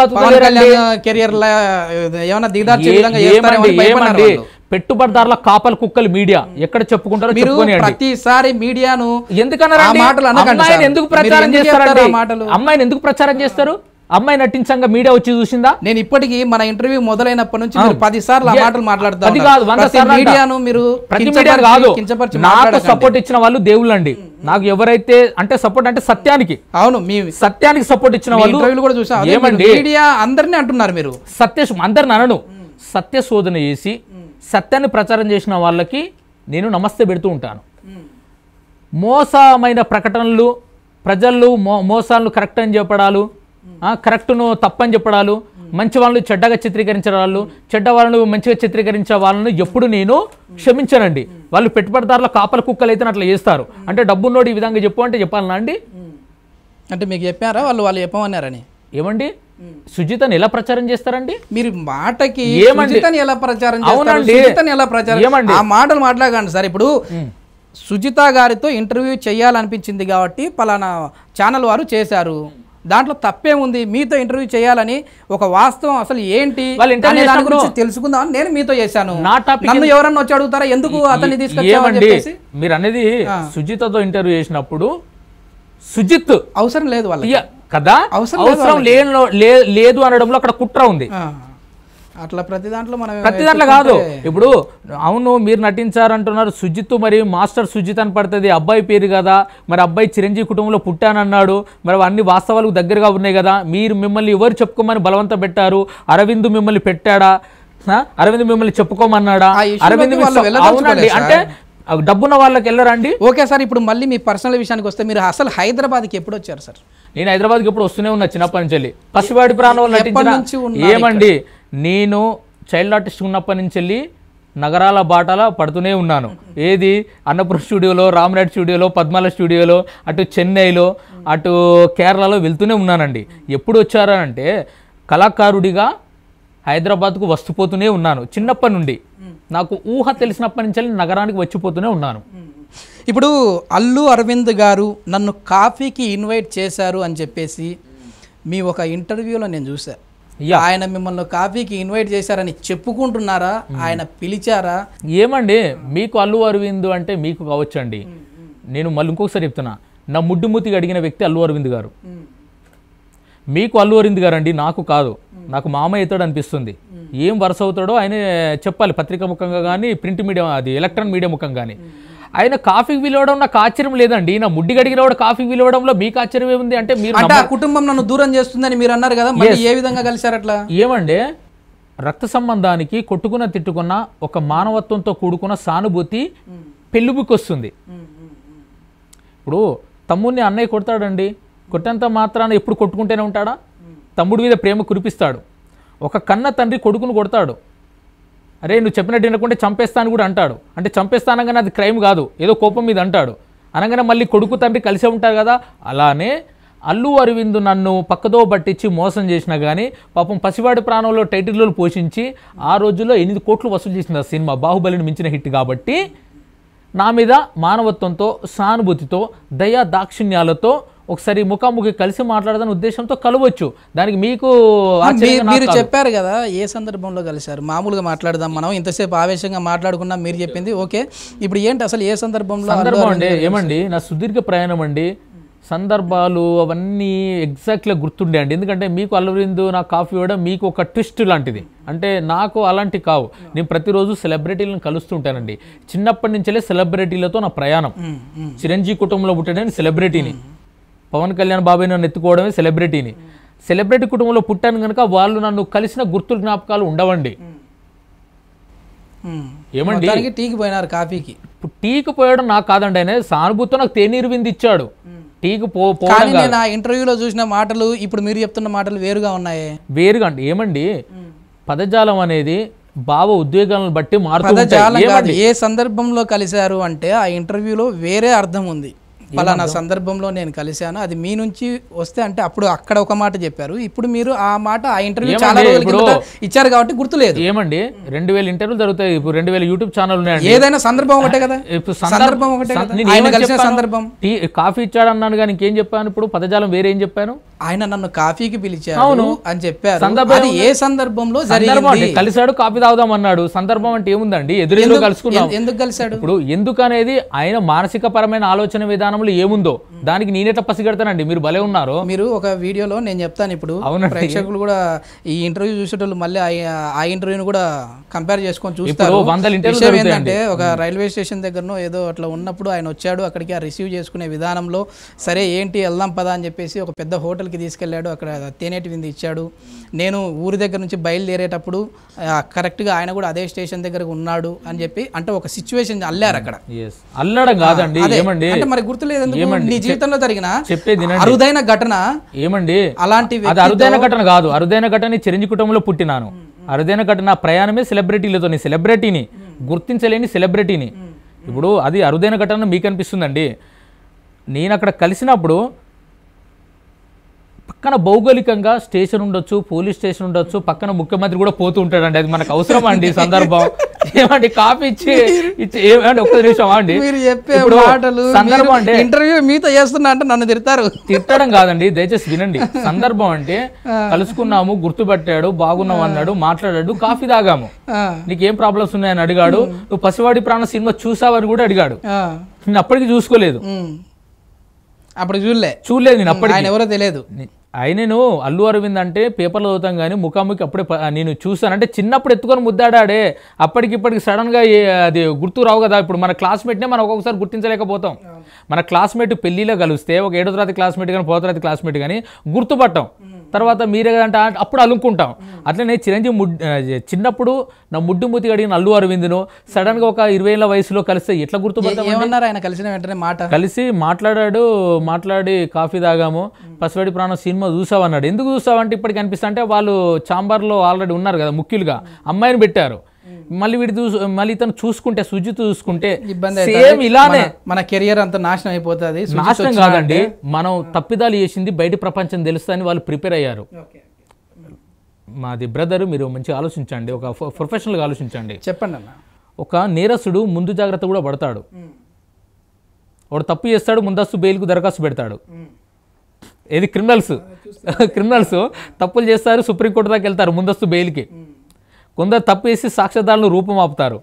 ఏమండి పెట్టుబడిదారుల కాపల కుక్కలు మీడియా ఎక్కడ చెప్పుకుంటారో చెప్పుకోండి. ప్రతిసారి మీడియాను ఎందుకన్నారు? అమ్మాయిని ఎందుకు ప్రచారం చేస్తారండి? అమ్మాయిని ఎందుకు ప్రచారం చేస్తారు? అమ్మాయి నటించంగా మీడియా వచ్చి చూసిందా? నేను ఇప్పటికీ మన ఇంటర్వ్యూ మొదలైనప్పటి నుంచి 10 సార్లు ఆ మాటలు మాట్లాడతాను. అది కాదు, 100 సార్లు మీడియాను మీరు ప్రతి మీడియా కాదు. నాకు సపోర్ట్ ఇచ్చిన వాళ్ళు దేవుళ్ళు అండి. నాకు ఎవరైతే అంటే సపోర్ట్ అంటే సత్యానికి, అవును మీ సత్యానికి సపోర్ట్ ఇచ్చిన వాళ్ళు ఇంటర్వ్యూలు కూడా చూసా. ఏమండి మీడియా అందరినీ అంటున్నారు మీరు. అందరిని అనను, సత్య శోధన చేసి సత్యాన్ని ప్రచారం చేసిన వాళ్ళకి నేను నమస్తే పెడుతూ ఉంటాను. మోసమైన ప్రకటనలు, ప్రజలు మోసాలను కరెక్ట్ అని చెప్పడాలు, కరెక్ట్ను తప్పని చెప్పడాలు, మంచి వాళ్ళని చెడ్డగా చిత్రీకరించడాలు, చెడ్డ వాళ్ళను మంచిగా చిత్రీకరించే వాళ్ళను ఎప్పుడు నేను క్షమించానండి. వాళ్ళు పెట్టుబడిదారుల కాపల కుక్కలు అయితే అట్లా చేస్తారు. అంటే డబ్బున్నోడు ఈ విధంగా చెప్పు అంటే చెప్పాలనా అండి? అంటే మీకు చెప్పారా వాళ్ళు చెప్పమన్నారని? ఏమండి సుజితని ఎలా ప్రచారం చేస్తారండి మీరు? మాటకి సుజితని ఎలా ప్రచారం చేస్తారు? సుజితని ఎలా ప్రచారం? ఆ మాటలు మాట్లాడకండి సార్. ఇప్పుడు సుజిత గారితో ఇంటర్వ్యూ చేయాలనిపించింది కాబట్టి పలానా ఛానల్ వారు చేశారు. దాంట్లో తప్పే ఉంది, మీతో ఇంటర్వ్యూ చేయాలని ఒక వాస్తవం అసలు ఏంటి వాళ్ళు interview అనే దాని చేసినప్పుడు గురించి తెలుసుకుందాం నేను మీతో చేశాను. నా టాపిక్ నన్ను ఎవరన్నా వచ్చి అడుగుతారా ఎందుకు అతన్ని తీసుకొచ్చావని ఏమండి చెప్పేసి? మీరు అనేది సుజితతో ఇంటర్వ్యూ చేసినప్పుడు సుజిత్ అవసరం లేదు వాళ్ళకి కదా, అవసరం లేదు అనడంలో అక్కడ కుట్ర ఉంది. అట్లా ప్రతి దాంట్లో మనం ప్రతి దాంట్లో కాదు. ఇప్పుడు అవును మీరు నటించారంటున్నారు, సుజిత్ మరి మాస్టర్ సుజిత్ అని పడుతుంది, అబ్బాయి పేరు కదా, మరి అబ్బాయి చిరంజీవి కుటుంబంలో పుట్టానన్నాడు, మరి అన్ని వాస్తవాలకు దగ్గరగా ఉన్నాయి కదా, మీరు మిమ్మల్ని ఎవరు చెప్పుకోమని బలవంతం పెట్టారు, అరవింద్ మిమ్మల్ని పెట్టాడా, అరవింద్ మిమ్మల్ని చెప్పుకోమన్నాడా, అరవింద్ అవునండి అంటే డబ్బున్న వాళ్ళకి వెళ్ళరండి. ఓకే సార్, ఇప్పుడు మళ్ళీ మీ పర్సనల్ విషయానికి వస్తే మీరు అసలు హైదరాబాద్కి ఎప్పుడు వచ్చారు సార్? నేను హైదరాబాద్కి ఎప్పుడు వస్తూనే ఉన్నా చిన్నప్పటి నుంచి. పసివాడి ప్రాణంలో నటించిన ఏమండి, నేను చైల్డ్ ఆర్టిస్ట్ ఉన్నప్పటి నుంచి వెళ్ళి నగరాల బాటల పడుతూనే ఉన్నాను. ఏది అన్నపురం స్టూడియోలో, రామనాయుడు స్టూడియోలో, పద్మాల స్టూడియోలో, అటు చెన్నైలో, అటు కేరళలో వెళ్తూనే ఉన్నానండి. ఎప్పుడు వచ్చారంటే కళాకారుడిగా హైదరాబాద్కు వస్తుపోతూనే ఉన్నాను చిన్నప్పటి నుండి. నాకు ఊహ తెలిసినప్పటి నుంచి నగరానికి వచ్చిపోతూనే ఉన్నాను. ఇప్పుడు అల్లు అరవింద్ గారు నన్ను కాఫీకి ఇన్వైట్ చేశారు అని చెప్పేసి మీ ఒక ఇంటర్వ్యూలో నేను చూసా. ఆయన మిమ్మల్ని కాఫీకి ఇన్వైట్ చేశారని చెప్పుకుంటున్నారా, ఆయన పిలిచారా? ఏమండి మీకు అల్లు అరవింద్ అంటే మీకు కావచ్చండి, నేను మళ్ళీ ఇంకొకసారి చెప్తున్నా, నా ముడ్డుమూతిగా అడిగిన వ్యక్తి అల్లు అరవింద్ గారు. మీకు అల్లు అరవింద్ గారు అండి, నాకు కాదు. నాకు మామయ్య అవుతాడు అనిపిస్తుంది. ఏం వరుస అవుతాడో ఆయన చెప్పాలి, పత్రికా ముఖంగా కానీ, ప్రింట్ మీడియా, అది ఎలక్ట్రానిక్ మీడియా ముఖం కానీ. ఆయన కాఫీకి పిలవడం నాకు ఆశ్చర్యం లేదండి. నా ముడ్డి గడిగిన వాడు కాఫీకి పిలవడంలో మీకు ఆశ్చర్యం ఏముంది? అంటే మీరు అంటే ఆ కుటుంబం నన్ను దూరం చేస్తుందని మీరు అన్నారు కదా, మరి ఏ విధంగా కలిశారు అట్లా? ఏమంటే రక్త సంబంధానికి కొట్టుకున్న తిట్టుకున్న ఒక మానవత్వంతో కూడుకున్న సానుభూతి పెళ్ళిబుకి వస్తుంది. ఇప్పుడు తమ్ముడిని అన్నయ్య కొడతాడండి, కొట్టేంత మాత్రాన ఎప్పుడు కొట్టుకుంటూనే ఉంటాడా? తమ్ముడి మీద ప్రేమ కురిపిస్తాడు. ఒక కన్న తండ్రి కొడుకును కొడతాడు, అరే నువ్వు చెప్పినట్టు వినకుంటే చంపేస్తాను కూడా అంటాడు. అంటే చంపేస్తానగానే అది క్రైమ్ కాదు, ఏదో కోపం మీద అంటాడు. అనగానే మళ్ళీ కొడుకు తండ్రి కలిసే ఉంటారు కదా. అలానే అల్లు అరవింద్ నన్ను పక్కదో పట్టించి మోసం చేసినా కానీ పాపం పసివాడి ప్రాణంలో టైటిల్లో పోషించి ఆ రోజుల్లో 8 కోట్లు వసూలు చేసింది ఆ సినిమా, బాహుబలిని మించిన హిట్. కాబట్టి నా మీద మానవత్వంతో, సానుభూతితో, దయా దాక్షిణ్యాలతో ఒకసారి ముఖాముఖి కలిసి మాట్లాడదని ఉద్దేశంతో కలవచ్చు. దానికి మీకు మీరు చెప్పారు కదా ఏ సందర్భంలో కలిశారు? మామూలుగా మాట్లాడదాం, మనం ఇంతసేపు ఆవేశంగా మాట్లాడుకున్నాం, మీరు చెప్పింది ఓకే. ఇప్పుడు ఏంటి అసలు ఏ సందర్భంలో? సందర్భం అండి ఏమండి, నా సుదీర్ఘ ప్రయాణం అండి, సందర్భాలు అవన్నీ ఎగ్జాక్ట్గా గుర్తుండే అండి. ఎందుకంటే మీకు అల్లు అరవింద్ నాకు కాఫీ ఇవ్వడం మీకు ఒక ట్విస్ట్ లాంటిది. అంటే నాకు అలాంటి కావు, నేను ప్రతిరోజు సెలబ్రిటీలను కలుస్తుంటానండి. చిన్నప్పటి నుంచే సెలబ్రిటీలతో నా ప్రయాణం. చిరంజీవి కుటుంబంలో పుట్టడానికి సెలబ్రిటీని, పవన్ కళ్యాణ్ బాబాయ్ నన్ను ఎత్తుకోవడమే సెలబ్రిటీని. సెలబ్రిటీ కుటుంబంలో పుట్టాను కనుక వాళ్ళు నన్ను కలిసిన గుర్తులు జ్ఞాపకాలు ఉండవండి. ఏమండి టీకి పోయినారు కాఫీకి? టీకి పోయడం నాకు కాదండి, ఆయన సానుభూతితో నాకు తేనీరు విందు ఇచ్చాడు. టీకి నేను ఆ ఇంటర్వ్యూలో చూసిన మాటలు ఇప్పుడు మీరు చెప్తున్న మాటలు వేరుగా ఉన్నాయి. వేరుగా అండి ఏమండి, పదజాలం అనేది భావ ఉద్వేగాలను బట్టి మారుతూ ఏ సందర్భంలో కలిశారు అంటే ఆ ఇంటర్వ్యూలో వేరే అర్థం ఉంది. పలానా సందర్భంలో నేను కలిశాను, అది మీ నుంచి వస్తే అంటే అప్పుడు అక్కడ ఒక మాట చెప్పారు, ఇప్పుడు మీరు ఆ మాట ఆ ఇంటర్వ్యూ చాలా రోజుల కిందట ఇచ్చారు కాబట్టి గుర్తులేదు. ఏమండి 2000 ఇంటర్వ్యూలు జరుగుతాయి, ఇప్పుడు 2000 యూట్యూబ్ ఛానల్ ఉన్నాయండి. ఏదైనా సందర్భం ఒకటే కదా, సందర్భం ఒకటే కదా. సందర్భం కాఫీ ఇచ్చాడు అన్నాను కానీ ఇంకేం చెప్పాను? ఇప్పుడు పదజాలం వేరే ఏం చెప్పాను? ఆయన నన్ను కాఫీకి పిలిచారు అని చెప్పారు. అది ఏ సందర్భంలో జరిగింది? కలిసాడు, కాఫీ తాగుదాం అన్నాడు. సందర్భం అంటే ఏముందండి, ఎదురు కలుసుకున్నాం. ఎందుకు కలిసాడు? ఇప్పుడు ఎందుకు అనేది ఆయన మానసిక పరమైన ఆలోచన విధానంలో ఏముందో దానికి నేనే పసిగడతానండి. మీరు భలే ఉన్నారు. మీరు ఒక వీడియోలో నేను చెప్తాను, ఇప్పుడు ప్రేక్షకులు కూడా ఈ ఇంటర్వ్యూ చూసేటోళ్ళు మళ్ళీ ఆ ఇంటర్వ్యూని కూడా కంపేర్ చేసుకొని చూస్తారు. ఏంటంటే ఒక రైల్వే స్టేషన్ దగ్గరనో ఏదో అట్లా ఉన్నప్పుడు ఆయన వచ్చాడు, అక్కడికి ఆ రిసీవ్ చేసుకునే విధానంలో సరే ఏంటి వెళ్దాం పదా అని చెప్పేసి ఒక పెద్ద హోటల్ తీసుకెళ్ళాడు, అక్కడ తేనేటి విందు ఇచ్చాడు. నేను ఊరి దగ్గర నుంచి బయలుదేరేటప్పుడు కరెక్ట్గా ఆయన కూడా అదే స్టేషన్ దగ్గర ఉన్నాడు అని చెప్పి, అంటే ఒక సిచ్యువేషన్ అల్లారు అక్కడ. అల్లడం కాదండి ఏమండి, అంటే మరి గుర్తులేదు నీ జీవితంలో జరిగిన చెప్పేది అరుదైన ఘటన ఏమండి? అలాంటి అరుదైన ఘటన కాదు, అరుదైన ఘటన చిరంజీవి కుటుంబంలో పుట్టినాను. అరుదైన ఘటన ప్రయాణమే సెలబ్రిటీలతో, సెలబ్రిటీని గుర్తించలేని సెలబ్రిటీని. ఇప్పుడు అది అరుదైన ఘటన మీకు అనిపిస్తుందండి. నేను అక్కడ కలిసినప్పుడు పక్కన భౌగోళికంగా స్టేషన్ ఉండొచ్చు, పోలీస్ స్టేషన్ ఉండొచ్చు, పక్కన ముఖ్యమంత్రి కూడా పోతూ ఉంటాడండి. అది మనకు అవసరం అండి సందర్భం. ఏమండి కాఫీ ఇచ్చి ఏమంటే ఒక్క నిమిషం అండి, మీరు చెప్పే ఇప్పుడు మాటలు సందర్భం అంటే ఇంటర్వ్యూ మీతో చేస్తున్నా అంటే నన్ను తిడతారు. తిట్టడం కాదండి, దయచేసి వినండి. సందర్భం అంటే కలుసుకున్నాము, గుర్తుపట్టాడు, బాగున్నావు అన్నాడు, మాట్లాడాడు, కాఫీ తాగాము, నీకేం ప్రాబ్లమ్స్ ఉన్నాయని అడిగాడు, నువ్వు పసివాడి ప్రాణ సినిమా చూసావని కూడా అడిగాడు. నేను అప్పటికి చూసుకోలేదు, అప్పుడు చూడలేదు నేను అప్పటికి. ఆయన ఎవరో తెలియదు. ఆయనను అల్లు అరవింద్ అంటే పేపర్లో చదువుతాం కానీ ముఖాముఖి అప్పుడే నేను చూసాను. అంటే చిన్నప్పుడు ఎత్తుకొని ముద్దాడాడే, అప్పటికిప్పటికి సడన్గా అది గుర్తు రావు కదా. ఇప్పుడు మన క్లాస్మేట్నే మనం ఒక్కొక్కసారి గుర్తించలేకపోతాం. మన క్లాస్మేట్ పెళ్లిలో కలిస్తే ఒక 7వ తరగతి క్లాస్మేట్ కానీ 4వ తరగతి క్లాస్మేట్ కానీ గుర్తుపట్టాం, తర్వాత మీరే అంటే అప్పుడు అలుముకుంటాం. అట్లనే చిరంజీవి చిన్నప్పుడు నా ముడ్డు మూతి అడిగిన అల్లు అరవింద్ను సడన్గా ఒక 20 ఏళ్ల వయసులో కలిస్తే ఎట్లా గుర్తుపడతాం? ఏమన్నారు ఆయన కలిసిన వెంటనే? కలిసి మాట్లాడాడు, మాట్లాడి కాఫీ తాగాము, పసివాడి ప్రాణం సినిమా చూసావన్నాడు. ఎందుకు చూసావంటే ఇప్పటికి అనిపిస్తా అంటే వాళ్ళు చాంబర్లో ఆల్రెడీ ఉన్నారు కదా ముఖ్యులుగా, అమ్మాయిని పెట్టారు. మళ్ళీ మళ్ళీ ఇతను చూసుకుంటే సుజిత్ చూసుకుంటే సేమ్ ఇలానే మన కెరియర్ అంతా నాశనం అయిపోతుంది. నాశనం కాదండి, మనం తప్పిదాలు చేసింది బయట ప్రపంచం తెలుస్తుందని వాళ్ళు ప్రిపేర్ అయ్యారు. మాది బ్రదర్, మీరు మంచిగా ఆలోచించండి, ఒక ప్రొఫెషనల్గా ఆలోచించండి. చెప్పండి అన్న. ఒక నేరస్తుడు ముందు జాగ్రత్త కూడా పడతాడు. వాడు తప్పు చేస్తాడు, ముందస్తు బెయిల్కు దరఖాస్తు పెడతాడు. ఏది క్రిమినల్స్ తప్పులు చేస్తారు, సుప్రీంకోర్టు దాకా వెళ్తారు ముందస్తు బెయిల్కి. కొందరు తప్పు చేసి సాక్ష్యాధారాలను రూపం ఆపుతారు.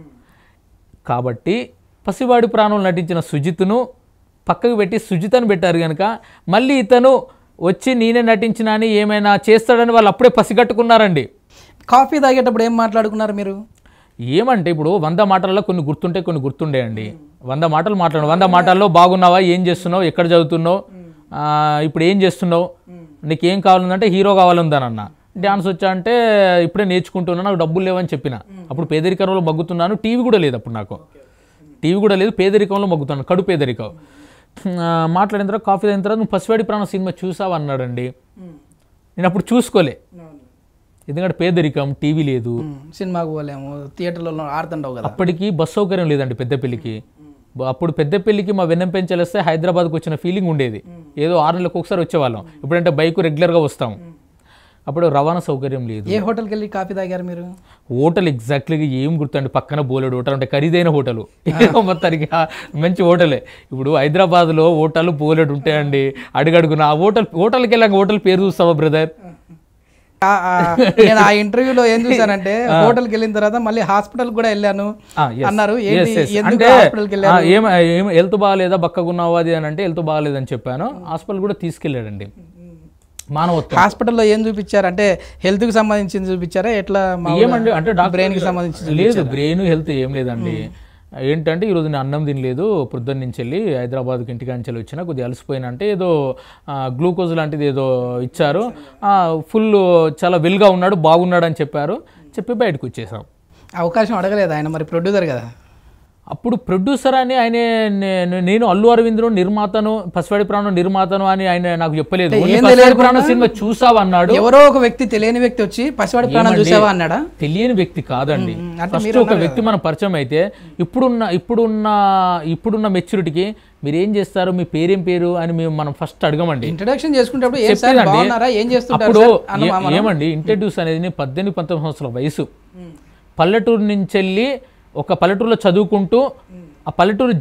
కాబట్టి పసివాడి ప్రాణులు నటించిన సుజిత్ను పక్కకు పెట్టి సుజితను పెట్టారు కనుక మళ్ళీ ఇతను వచ్చి నేనే నటించిన అని ఏమైనా చేస్తాడని వాళ్ళు అప్పుడే పసిగట్టుకున్నారండి. కాఫీ తాగేటప్పుడు ఏం మాట్లాడుకున్నారు మీరు? ఏమంటే ఇప్పుడు 100 మాటల్లో కొన్ని గుర్తుంటే కొన్ని గుర్తుండేయండి. 100 మాటలు మాట్లాడు, 100 మాటల్లో బాగున్నావా, ఏం చేస్తున్నావు, ఎక్కడ చదువుతున్నావు, ఇప్పుడు ఏం చేస్తున్నావు, నీకేం కావాలంటే హీరో కావాలందానన్న. డ్యాన్స్ వచ్చా అంటే ఇప్పుడే నేర్చుకుంటున్నా, నాకు డబ్బులు లేవని చెప్పిన. అప్పుడు పేదరికంలో మగ్గుతున్నాను, టీవీ కూడా లేదు అప్పుడు, నాకు టీవీ కూడా లేదు, పేదరికంలో మగ్గుతున్నాను, కడు పేదరికం. మాట్లాడిన తర్వాత కాఫీ అయిన తర్వాత నువ్వు పసివాడి ప్రాణం సినిమా చూసావా అన్నాడండి. నేను అప్పుడు చూసుకోలే, ఎందుకంటే పేదరికం, టీవీ లేదు, సినిమాకు పోలేము, థియేటర్లో ఆడుతుండవు కదా. అప్పటికి బస్ సౌకర్యం లేదండి పెద్దపల్లికి. అప్పుడు పెద్దపల్లికి మా వెన్నం పెంచలేస్తే హైదరాబాద్కి వచ్చిన ఫీలింగ్ ఉండేది, ఏదో 6 నెలలకు ఒకసారి వచ్చేవాళ్ళం. ఇప్పుడంటే బైక్ రెగ్యులర్గా వస్తాం, అప్పుడు రవాణా సౌకర్యం లేదు. ఏ హోటల్కి వెళ్ళి కాఫీ తాగారు మీరు? హోటల్ ఎగ్జాక్ట్లీగా ఏం గుర్తండి, పక్కన బోలెడు హోటల్ అంటే ఖరీదైన హోటలు, మొత్తానికి మంచి హోటలే. ఇప్పుడు హైదరాబాద్లో హోటల్ బోలెడు ఉంటాయండి, అడుగడుగున ఆ హోటల్కి వెళ్ళాక హోటల్ పేరు చూస్తావా బ్రదర్? నేను ఆ ఇంటర్వ్యూలో ఏం చూసానంటే హోటల్కి వెళ్ళిన తర్వాత మళ్ళీ హాస్పిటల్ కూడా వెళ్ళాను అన్నారు. హెల్త్ బాగాలేదా, బక్కగున్నావా అది అని అంటే హెల్త్ బాగాలేదని చెప్పాను. హాస్పిటల్ కూడా తీసుకెళ్ళాడండి. మానవత్వం. హాస్పిటల్లో ఏం చూపించారు అంటే హెల్త్ కి సంబంధించి చూపించారా ఎట్లా? ఏమండి అంటే బ్రెయిన్ కి సంబంధించి లేదు, బ్రెయిన్ హెల్త్ ఏం లేదండి. ఏంటంటే ఈరోజు నేను అన్నం తినలేదు, పొద్దున్న నుంచి వెళ్ళి హైదరాబాద్కి ఇంటికాంచెలు వచ్చినా కొద్దిగా అలసిపోయినా అంటే ఏదో గ్లూకోజ్ లాంటిది ఏదో ఇచ్చారు, ఫుల్ చాలా వెల్గా ఉన్నాడు, బాగున్నాడు అని చెప్పారు. చెప్పి బయటకు వచ్చేసాం. అవకాశం అడగలేదు ఆయన, మరి ప్రొడ్యూసర్ కదా. అప్పుడు ప్రొడ్యూసర్ అని ఆయన, నేను అల్లు అరవింద్ను నిర్మాతను, పసివాడి ప్రాణం నిర్మాతను అని ఆయన నాకు చెప్పలేదు. పసివాడి ప్రాణం సినిమా చూసావా అన్నాడు. ఎవరో ఒక వ్యక్తి, తెలియని వ్యక్తి వచ్చి పసివాడి ప్రాణం చూసావా అన్నాడా? తెలియని వ్యక్తి కాదండి, ఫస్ట్ ఒక వ్యక్తి మన పరిచయం అయితే ఇప్పుడున్న మెచ్యూరిటీకి మీరు ఏం చేస్తారు, మీ పేరేం పేరు అని మేము మనం ఫస్ట్ అడగమండి. ఇంట్రడక్షన్ చేసుకునేటప్పుడు అప్పుడు ఏమండి ఇంట్రడ్యూస్ అనేది 18-19 సంవత్సరాల వయసు, పల్లెటూరు నుంచి వెళ్ళి ఒక పల్లెటూరులో చదువుకుంటూ ఆ పల్లెటూరు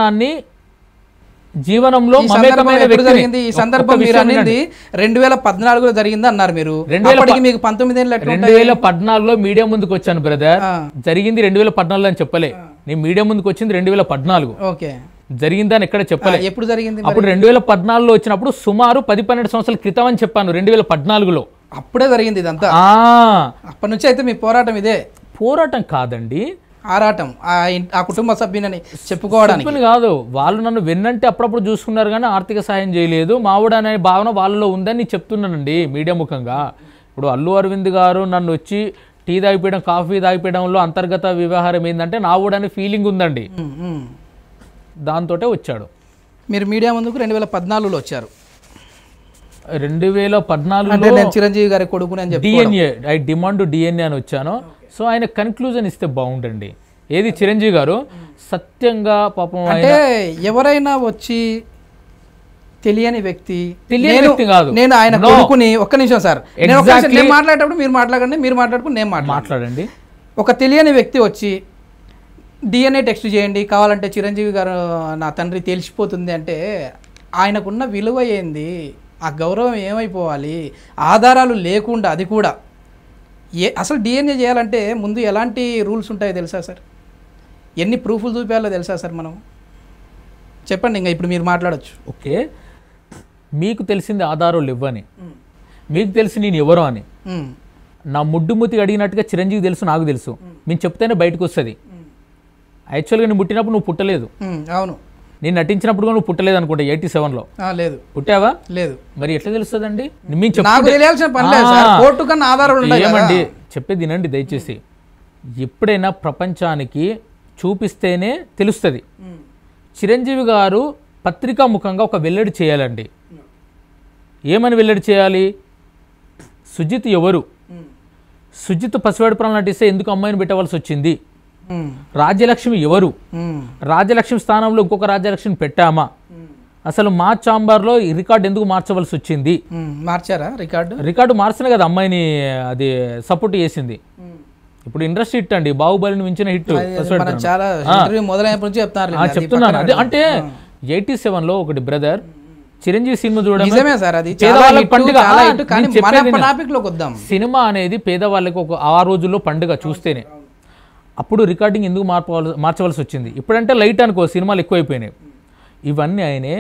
జీవనంలో జరిగింది. ఈ సందర్భం మీరు అనేది 2014లో జరిగింది అన్నారు మీరు. మీకు 19 ఏళ్ళు. 2014లో మీడియా ముందుకు వచ్చాను బ్రదర్. జరిగింది 2014 అని చెప్పలే, నేను మీడియా ముందుకు వచ్చింది 2014. ఓకే, జరిగిందని ఎక్కడ చెప్పలే. ఎప్పుడు జరిగింది? అప్పుడు 2014లో వచ్చినప్పుడు సుమారు 10-12 సంవత్సరాల క్రితం అని చెప్పాను. 2014లో అప్పుడే జరిగింది ఇదంతా. అప్పటి నుంచి అయితే మీ పోరాటం ఇదే? పోరాటం కాదండి, ఆరాటం. ఆ కుటుంబ సభ్యులని చెప్పుకోవడానికి కాదు, వాళ్ళు నన్ను వెన్నంటే అప్పుడప్పుడు చూసుకున్నారు కానీ ఆర్థిక సాయం చేయలేదు. మావుడు అనే భావన వాళ్ళలో ఉందని చెప్తున్నానండి మీడియా ముఖంగా. ఇప్పుడు అల్లు అరవింద్ గారు నన్ను వచ్చి టీ తాగిపోయడం, కాఫీ తాగిపోయడంలో అంతర్గత వ్యవహారం ఏంటంటే నావుడు అనే ఫీలింగ్ ఉందండి, దాంతో వచ్చాడు. మీరు మీడియా ముందుకు 2014లో వచ్చారు. 2014లో చిరంజీవి గారి కొడుకుని అని చెప్పి DNA, ఐ డిమాండ్ DNA అని వచ్చాను. సో ఆయన కన్క్లూజన్ ఇస్తే బాగుండండి. ఏది చిరంజీవి గారు సత్యంగా పాపం, అంటే ఎవరైనా వచ్చి తెలియని వ్యక్తి కాదు, నేను ఆయన కొడుకుని. ఒక్క నిమిషం సార్, నేను మాట్లాడేటప్పుడు మీరు మాట్లాడండి, మీరు మాట్లాడుకుని నేను మాట్లాడండి. ఒక తెలియని వ్యక్తి వచ్చి DNA టెస్ట్ చేయండి కావాలంటే చిరంజీవి గారు నా తండ్రి తెలిసిపోతుంది అంటే ఆయనకున్న విలువ ఏంది, ఆ గౌరవం ఏమైపోవాలి, ఆధారాలు లేకుండా అది కూడా అసలు DNA చేయాలంటే ముందు ఎలాంటి రూల్స్ ఉంటాయో తెలుసా సార్? ఎన్ని ప్రూఫ్లు చూపించాలో తెలుసా సార్? మనం చెప్పండి, ఇంకా ఇప్పుడు మీరు మాట్లాడచ్చు. ఓకే, మీకు తెలిసింది ఆధారాలు ఇవ్వని, మీకు తెలిసి నేను ఎవరో అని. నా ముడ్డుముతి అడిగినట్టుగా చిరంజీవి తెలుసు, నాకు తెలుసు. నేను చెప్తేనే బయటకు వస్తుంది. యాక్చువల్గా నేను పుట్టినప్పుడు నువ్వు పుట్టలేదు. అవును, నేను నటించినప్పుడు కూడా నువ్వు పుట్టలేదు అనుకుంటా. 87లో లేదు, పుట్టావా? లేదు. మరి ఎట్లా తెలుస్తుందండి? నాకు తెలియాల్సిన పని లేదు సార్, కోర్టు కన్నా ఆధారాలు ఉంటాయి. ఏమండి చెప్పేది వినండి దయచేసి. ఎప్పుడైనా ప్రపంచానికి చూపిస్తేనే తెలుస్తుంది. చిరంజీవి గారు పత్రికా ముఖంగా ఒక వెల్లడి చేయాలండి. ఏమని వెల్లడి చేయాలి? సుజిత్ ఎవరు, సుజిత్ పసివాడి ప్రాణాలు నటిస్తే ఎందుకు అమ్మాయిని పెట్టవలసి వచ్చింది, రాజ్యలక్ష్మి ఎవరు, రాజ్యలక్ష్మి స్థానంలో ఇంకొక రాజ్యలక్ష్మిని పెట్టామా, అసలు మా చాంబర్లో ఈ రికార్డు ఎందుకు మార్చవలసి వచ్చింది, మార్చారా రికార్డు మార్చిన కదా అమ్మాయిని అది సపోర్ట్ చేసింది. ఇప్పుడు ఇండస్ట్రీ హిట్ అండి, బాహుబలిని మించిన హిట్ చెప్తున్నాను. అదే అంటే 87లో ఒకటి బ్రదర్ చిరంజీవి సినిమా చూడడం పండుగ. సినిమా అనేది పేదవాళ్ళకి ఒక ఆ రోజుల్లో పండుగ చూస్తేనే. అప్పుడు రికార్డింగ్ ఎందుకు మార్చవలసి వచ్చింది? ఇప్పుడంటే లైట్ అనుకో, సినిమాలు ఎక్కువైపోయినాయి. ఇవన్నీ ఆయనే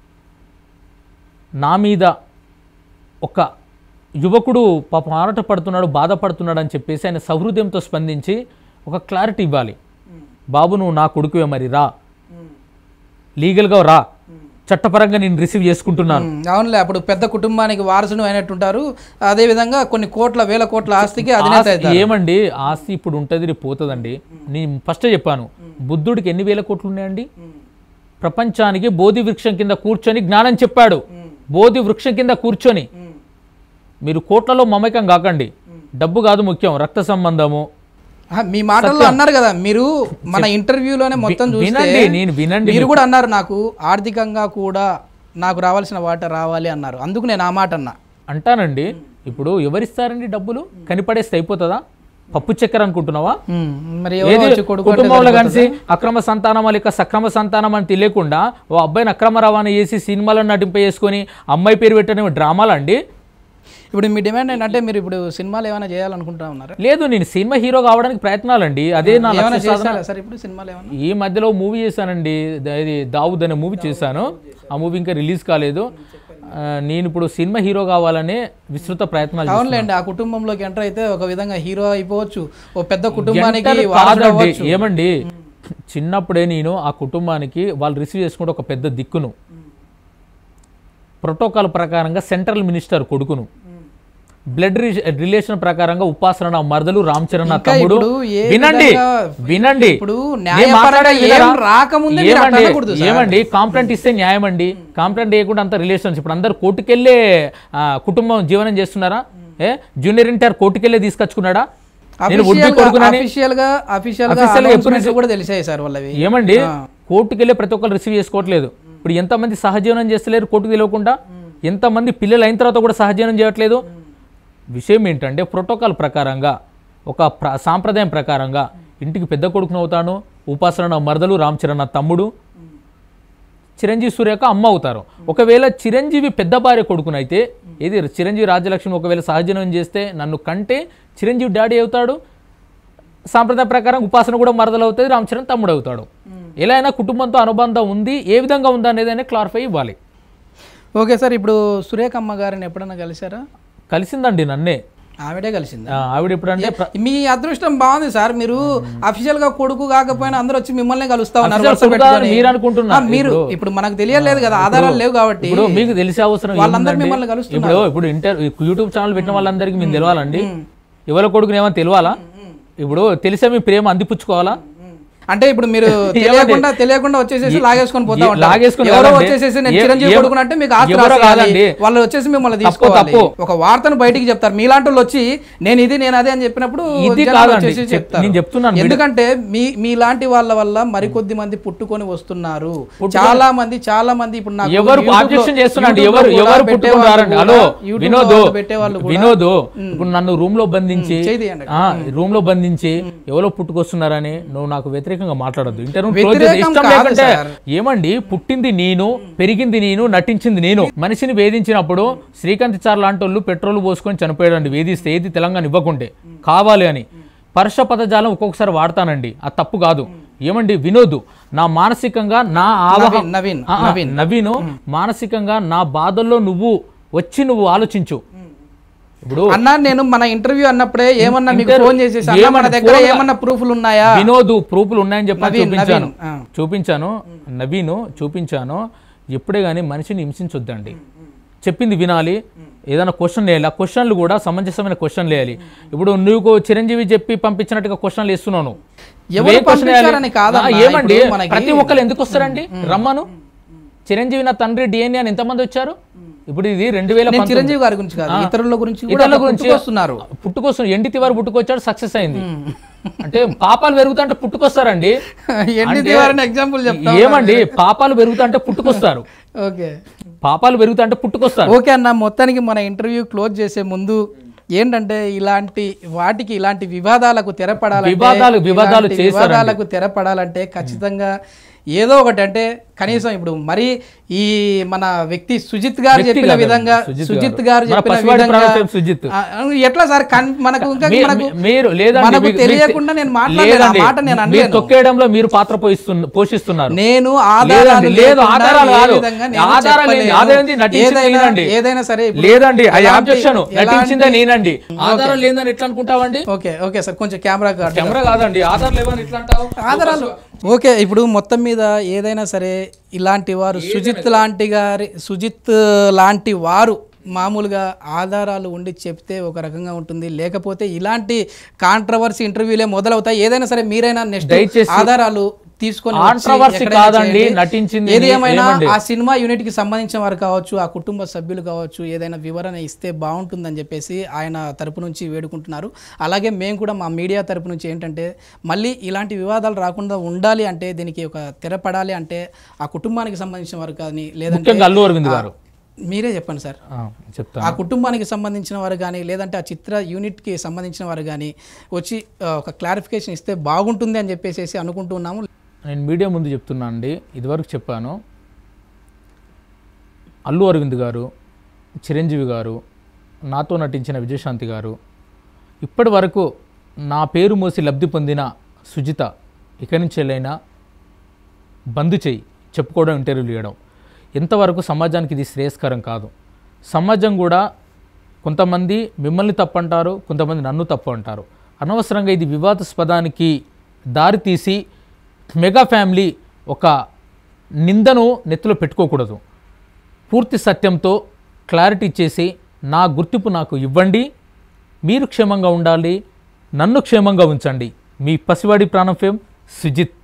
నా మీద ఒక యువకుడు పాపం ఆరాట పడుతున్నాడు, బాధపడుతున్నాడు అని చెప్పేసి ఆయన సహృదయంతో స్పందించి ఒక క్లారిటీ ఇవ్వాలి. బాబు నువ్వు నా కొడుకువే, మరి రా, లీగల్గా రా, చట్టపరంగా నేను రిసీవ్ చేసుకుంటున్నాను. అవునులే, అప్పుడు పెద్ద కుటుంబానికి వారసును అయినట్టుంటారు. అదే విధంగా కొన్ని కోట్ల వేల కోట్ల ఆస్తికి ఏమండి ఆస్తి ఇప్పుడు ఉంటుంది, రేపు పోతుందండి. నేను ఫస్ట్ చెప్పాను, బుద్ధుడికి ఎన్ని వేల కోట్లు ఉన్నాయండి? ప్రపంచానికి బోధి వృక్షం కింద కూర్చొని జ్ఞానం చెప్పాడు. బోధి వృక్షం కింద కూర్చొని మీరు కోట్లలో మమేకం కాకండి. డబ్బు కాదు ముఖ్యం, రక్త సంబంధము. మీ మాటల్లో అన్నారు కదా మీరు, మన ఇంటర్వ్యూలోనే మొత్తం చూస్తే మీరు కూడా అన్నారు, నాకు ఆర్థికంగా కూడా నాకు రావాల్సిన వాటా రావాలి అన్నారు. అందుకు నేను ఆ మాట అంటానండి. ఇప్పుడు ఎవరిస్తారండి డబ్బులు? కనిపడేస్తే అయిపోతుందా? పప్పు చక్కెర అనుకుంటున్నావా? కుటుంబంలో కలిసి అక్రమ సంతానం లేక సక్రమ సంతానం అని తెలియకుండా ఓ అబ్బాయిని అక్రమ రవాణా చేసి సినిమాలను నటింపేసుకొని అమ్మాయి పేరు పెట్టనే డ్రామాలండి. ఇప్పుడు మీ డిమాండ్ ఏంటంటే మీరు ఇప్పుడు సినిమాలు ఏమైనా చేయాలనుకుంటా ఉన్నారా? లేదు, నేను సినిమా హీరో కావడానికి ప్రయత్నాలండి. అదే నా సార్. ఇప్పుడు సినిమాలు ఈ మధ్యలో మూవీ చేశానండి, ఇది దావుద్ అనే మూవీ చేశాను. ఆ మూవీ ఇంకా రిలీజ్ కాలేదు. నేను ఇప్పుడు సినిమా హీరో కావాలనే విస్తృత ప్రయత్నాలు. అవునులేండి, ఆ కుటుంబంలోకి ఎంటర్ అయితే ఒక విధంగా హీరో అయిపోవచ్చు, ఓ పెద్ద కుటుంబానికి. ఏమండి చిన్నప్పుడే నేను ఆ కుటుంబానికి వాళ్ళు రిసీవ్ చేసుకుంటే ఒక పెద్ద దిక్కును, ప్రోటోకాల్ ప్రకారంగా సెంట్రల్ మినిస్టర్ కొడుకును, బ్లడ్ రిలేషన్ ప్రకారంగా ఉపాసన నా మరదలు, రామ్ చరణ్ నా తమ్ముడు. వినండి వినండి, ఏమండి కాంప్లైంట్ ఇస్తే న్యాయం అండి. కాంప్లైంట్ చేయకుండా అంత రిలేషన్స్. ఇప్పుడు అందరు కోర్టుకెళ్ళే కుటుంబం జీవనం చేస్తున్నారా? జూనియర్ ఇంటర్ కోర్టుకెళ్ళే తీసుకొచ్చుకున్నాడా? ఏమండి కోర్టుకెళ్ళే ప్రతి ఒక్కరు రిసీవ్ చేసుకోవట్లేదు. ఇప్పుడు ఎంతమంది సహజీవనం చేస్తలేరు కోర్టుకు తెలియకుండా? ఎంతమంది పిల్లలు అయిన తర్వాత కూడా సహజీవనం చేయట్లేదు? విషయం ఏంటంటే ప్రోటోకాల్ ప్రకారంగా ఒక సాంప్రదాయం ప్రకారంగా ఇంటికి పెద్ద కొడుకును అవుతాను, ఉపాసన నా మరదలు, రామ్ చరణ్ నా తమ్ముడు, చిరంజీవి సూర్యక అమ్మ అవుతారు. ఒకవేళ చిరంజీవి పెద్ద భార్య కొడుకునైతే ఏది చిరంజీవి రాజ్యలక్ష్మి ఒకవేళ సహజీవనం చేస్తే నన్ను కంటే చిరంజీవి డాడీ అవుతాడు. సాంప్రదాయ ప్రకారం ఉపాసన కూడా మరదలు అవుతుంది, రామ్ చరణ్ తమ్ముడు అవుతాడు. ఎలా అయినా కుటుంబంతో అనుబంధం ఉంది, ఏ విధంగా ఉందా అనేది క్లారిఫై ఇవ్వాలి. ఓకే సార్, ఇప్పుడు సురేఖమ్మ గారిని ఎప్పుడన్నా కలిసారా? కలిసిందండి, నన్నే. ఆవిడే కలిసింది. ఆవిడ ఎప్పుడంటే మీ అదృష్టం బాగుంది సార్, మీరు అఫీషియల్ గా కొడుకు కాకపోయినా అందరూ వచ్చి మిమ్మల్ని కలుస్తా ఉన్నారు. మీరు అనుకుంటున్నారు, మీరు ఇప్పుడు మనకు తెలియలేదు కదా, ఆధారాలు లేవు కాబట్టి. ఇప్పుడు మీకు తెలిసే అవసరం వాళ్ళందరూ మిమ్మల్ని కలుస్తున్నారు. ఇప్పుడు యూట్యూబ్ ఛానల్ పెట్టిన వాళ్ళందరికీ మేము తెలవాలండి. ఎవరి కొడుకుని ఏమని తెలియాలా? ఇప్పుడు తెలిసే మీ ప్రేమ అందిపుచ్చుకోవాలా? అంటే ఇప్పుడు మీరు తెలియకుండా వచ్చేసేసి లాగేసుకొని పోతా ఉంటారు. లాగేసుకొని ఎవరో వచ్చేసేసి నేను చిరంజీవి కొడుకుని అంటే మీకు ఆస్తి రాదండి, వాళ్ళు వచ్చేసి మిమ్మల్ని తీసుకోవాలి, ఒక వార్తను బయటికి చెప్తారు. మీలాంటి వాళ్ళు వచ్చి నేను అదే అని చెప్పినప్పుడు నేను చెప్తున్నాను. ఎందుకంటే మీలాంటి వాళ్ళ వల్ల మరికొద్ది మంది పుట్టుకొని వస్తున్నారు. చాలా మంది ఇప్పుడు నాకు ఎవరు ఆబ్జెక్షన్ చేస్తున్నారండి, ఎవరు పుట్టుకుంటారండి. హలో వినోద్ ఇప్పుడు నన్ను రూమ్ లో బంధించి ఎవరో పుట్టుకొస్తున్నారని నువ్వు నాకు వ్యతిరేకంగా మాట్లాడద్దు. ఇంటర్వ్యూ ఇష్టం లేకుంటే ఏమండి, పుట్టింది నేను, పెరిగింది నేను, నటించింది నేను. మనిషిని వేధించినప్పుడు శ్రీకాంత్ చార్ లాంటి వాళ్ళు పెట్రోల్ పోసుకొని చనిపోయాడండి వేధిస్తే, ఏది తెలంగాణ ఇవ్వకుంటే కావాలి అని. పరుష పదజాలం ఒక్కొక్కసారి వాడతానండి, అది తప్పు కాదు. ఏమండి వినోద్, నా మానసికంగా నా నవీను మానసికంగా నా బాధల్లో నువ్వు ఆలోచించు. ఇప్పుడు అన్నా నేను మన ఇంటర్వ్యూ అన్నప్పుడే ఏమన్నా మీకు ఫోన్ చేసేసి మన దగ్గర ఏమన్నా ప్రూఫ్లు ఉన్నాయా? వినోద్ ప్రూఫ్లు ఉన్నాయని చెప్పి చూపించాను. ఎప్పుడే కానీ మనిషిని హింసించొద్దండి, చెప్పింది వినాలి. ఏదైనా క్వశ్చన్ వేయాలి, ఆ క్వశ్చన్లు కూడా సమంజసమైన క్వశ్చన్లు వేయాలి. ఇప్పుడు నువ్వు చిరంజీవి చెప్పి పంపించినట్టుగా క్వశ్చన్లు వేస్తున్నాను. ఏమండి ప్రతి ఒక్కరు ఎందుకు వస్తారండి? రమ్మను. చిరంజీవి నా తండ్రి DNA అని ఎంతమంది వచ్చారు? ఇప్పుడు ఇది 2000 చిరంజీవి గారి గురించి కాదు, ఇతరుల గురించి పుట్టుకొస్తున్నారు. ఎండి తివారు పుట్టుకొచ్చాడు, సక్సెస్ అయింది. అంటే పాపాలు పెరుగుతుంటే పుట్టుకొస్తారండి. ఎగ్జాంపుల్ ఏమండి పాపాలు పెరుగుతుంటే పుట్టుకొస్తారు. పాపాలు పెరుగుతుంటే పుట్టుకొస్తారు. ఓకే అన్న, మొత్తానికి మన ఇంటర్వ్యూ క్లోజ్ చేసే ముందు ఏంటంటే ఇలాంటి వివాదాలకు తెరపడాలంటే ఖచ్చితంగా ఏదో ఒకటి, అంటే కనీసం ఇప్పుడు మరి ఈ మన వ్యక్తి సుజిత్ గారు చెప్పిన విధంగా ఎట్లా సార్ మనకు తెలియకుండా నేను మాట్లాడలేదు, తొక్కేయడంలో మీరు పాత్ర పోషిస్తున్నారు. నేను ఏదైనా సరే లేదండి, నటించిందే నేనండి, ఆధారం లేదని ఎట్లా అనుకుంటావండి? ఓకే సార్, కొంచెం కెమెరా కాదండి, ఆధారం లేవని ఎట్లా అంటావు? ఆధారాలు ఓకే. ఇప్పుడు మొత్తం మీద ఏదైనా సరే ఇలాంటి వారు సుజిత్ లాంటి వారు మామూలుగా ఆధారాలు ఉండి చెప్తే ఒక రకంగా ఉంటుంది, లేకపోతే ఇలాంటి కాంట్రవర్సీ ఇంటర్వ్యూలే మొదలవుతాయి. ఏదైనా సరే మీరైనా నెక్స్ట్ ఆధారాలు తీసుకొని ఏది ఏమైనా ఆ సినిమా యూనిట్ కి సంబంధించిన వారు కావచ్చు, ఆ కుటుంబ సభ్యులు కావచ్చు, ఏదైనా వివరణ ఇస్తే బాగుంటుందని చెప్పేసి ఆయన తరపు నుంచి వేడుకుంటున్నారు. అలాగే మేము కూడా మా మీడియా తరపు నుంచి ఏంటంటే మళ్ళీ ఇలాంటి వివాదాలు రాకుండా ఉండాలి అంటే, దీనికి ఒక తెరపడాలి అంటే ఆ కుటుంబానికి సంబంధించిన వారు కానీ, లేదంటే అల్లు అరవింద్ గారు మీరే చెప్పండి సార్, ఆ కుటుంబానికి సంబంధించిన వారు కానీ, లేదంటే ఆ చిత్ర యూనిట్కి సంబంధించిన వారు కానీ వచ్చి ఒక క్లారిఫికేషన్ ఇస్తే బాగుంటుంది అని చెప్పేసి అనుకుంటున్నాము. నేను మీడియా ముందు చెప్తున్నా అండి, ఇదివరకు చెప్పాను, అల్లు అరవింద్ గారు, చిరంజీవి గారు, నాతో నటించిన విజయశాంతి గారు, ఇప్పటి వరకు నా పేరు మోసి లబ్ధి పొందిన సుజిత ఇక్కడి నుంచి వెళ్ళైనా బంద్ చేయి చెప్పుకోవడం, ఇంటర్వ్యూలు ఇవ్వడం ఎంతవరకు సమాజానికి ఇది శ్రేయస్కరం కాదు. సమాజం కూడా కొంతమంది మిమ్మల్ని తప్పంటారు, కొంతమంది నన్ను తప్పు అంటారు. అనవసరంగా ఇది వివాదాస్పదానికి దారితీసి మెగా ఫ్యామిలీ ఒక నిందను నెత్తిలో పెట్టుకోకూడదు. పూర్తి సత్యంతో క్లారిటీ ఇచ్చేసి నా గుర్తింపు నాకు ఇవ్వండి, మీరు క్షేమంగా ఉండాలి, నన్ను క్షేమంగా ఉంచండి. మీ పసివాడి ప్రాణం ఫేమ్ సుజిత్.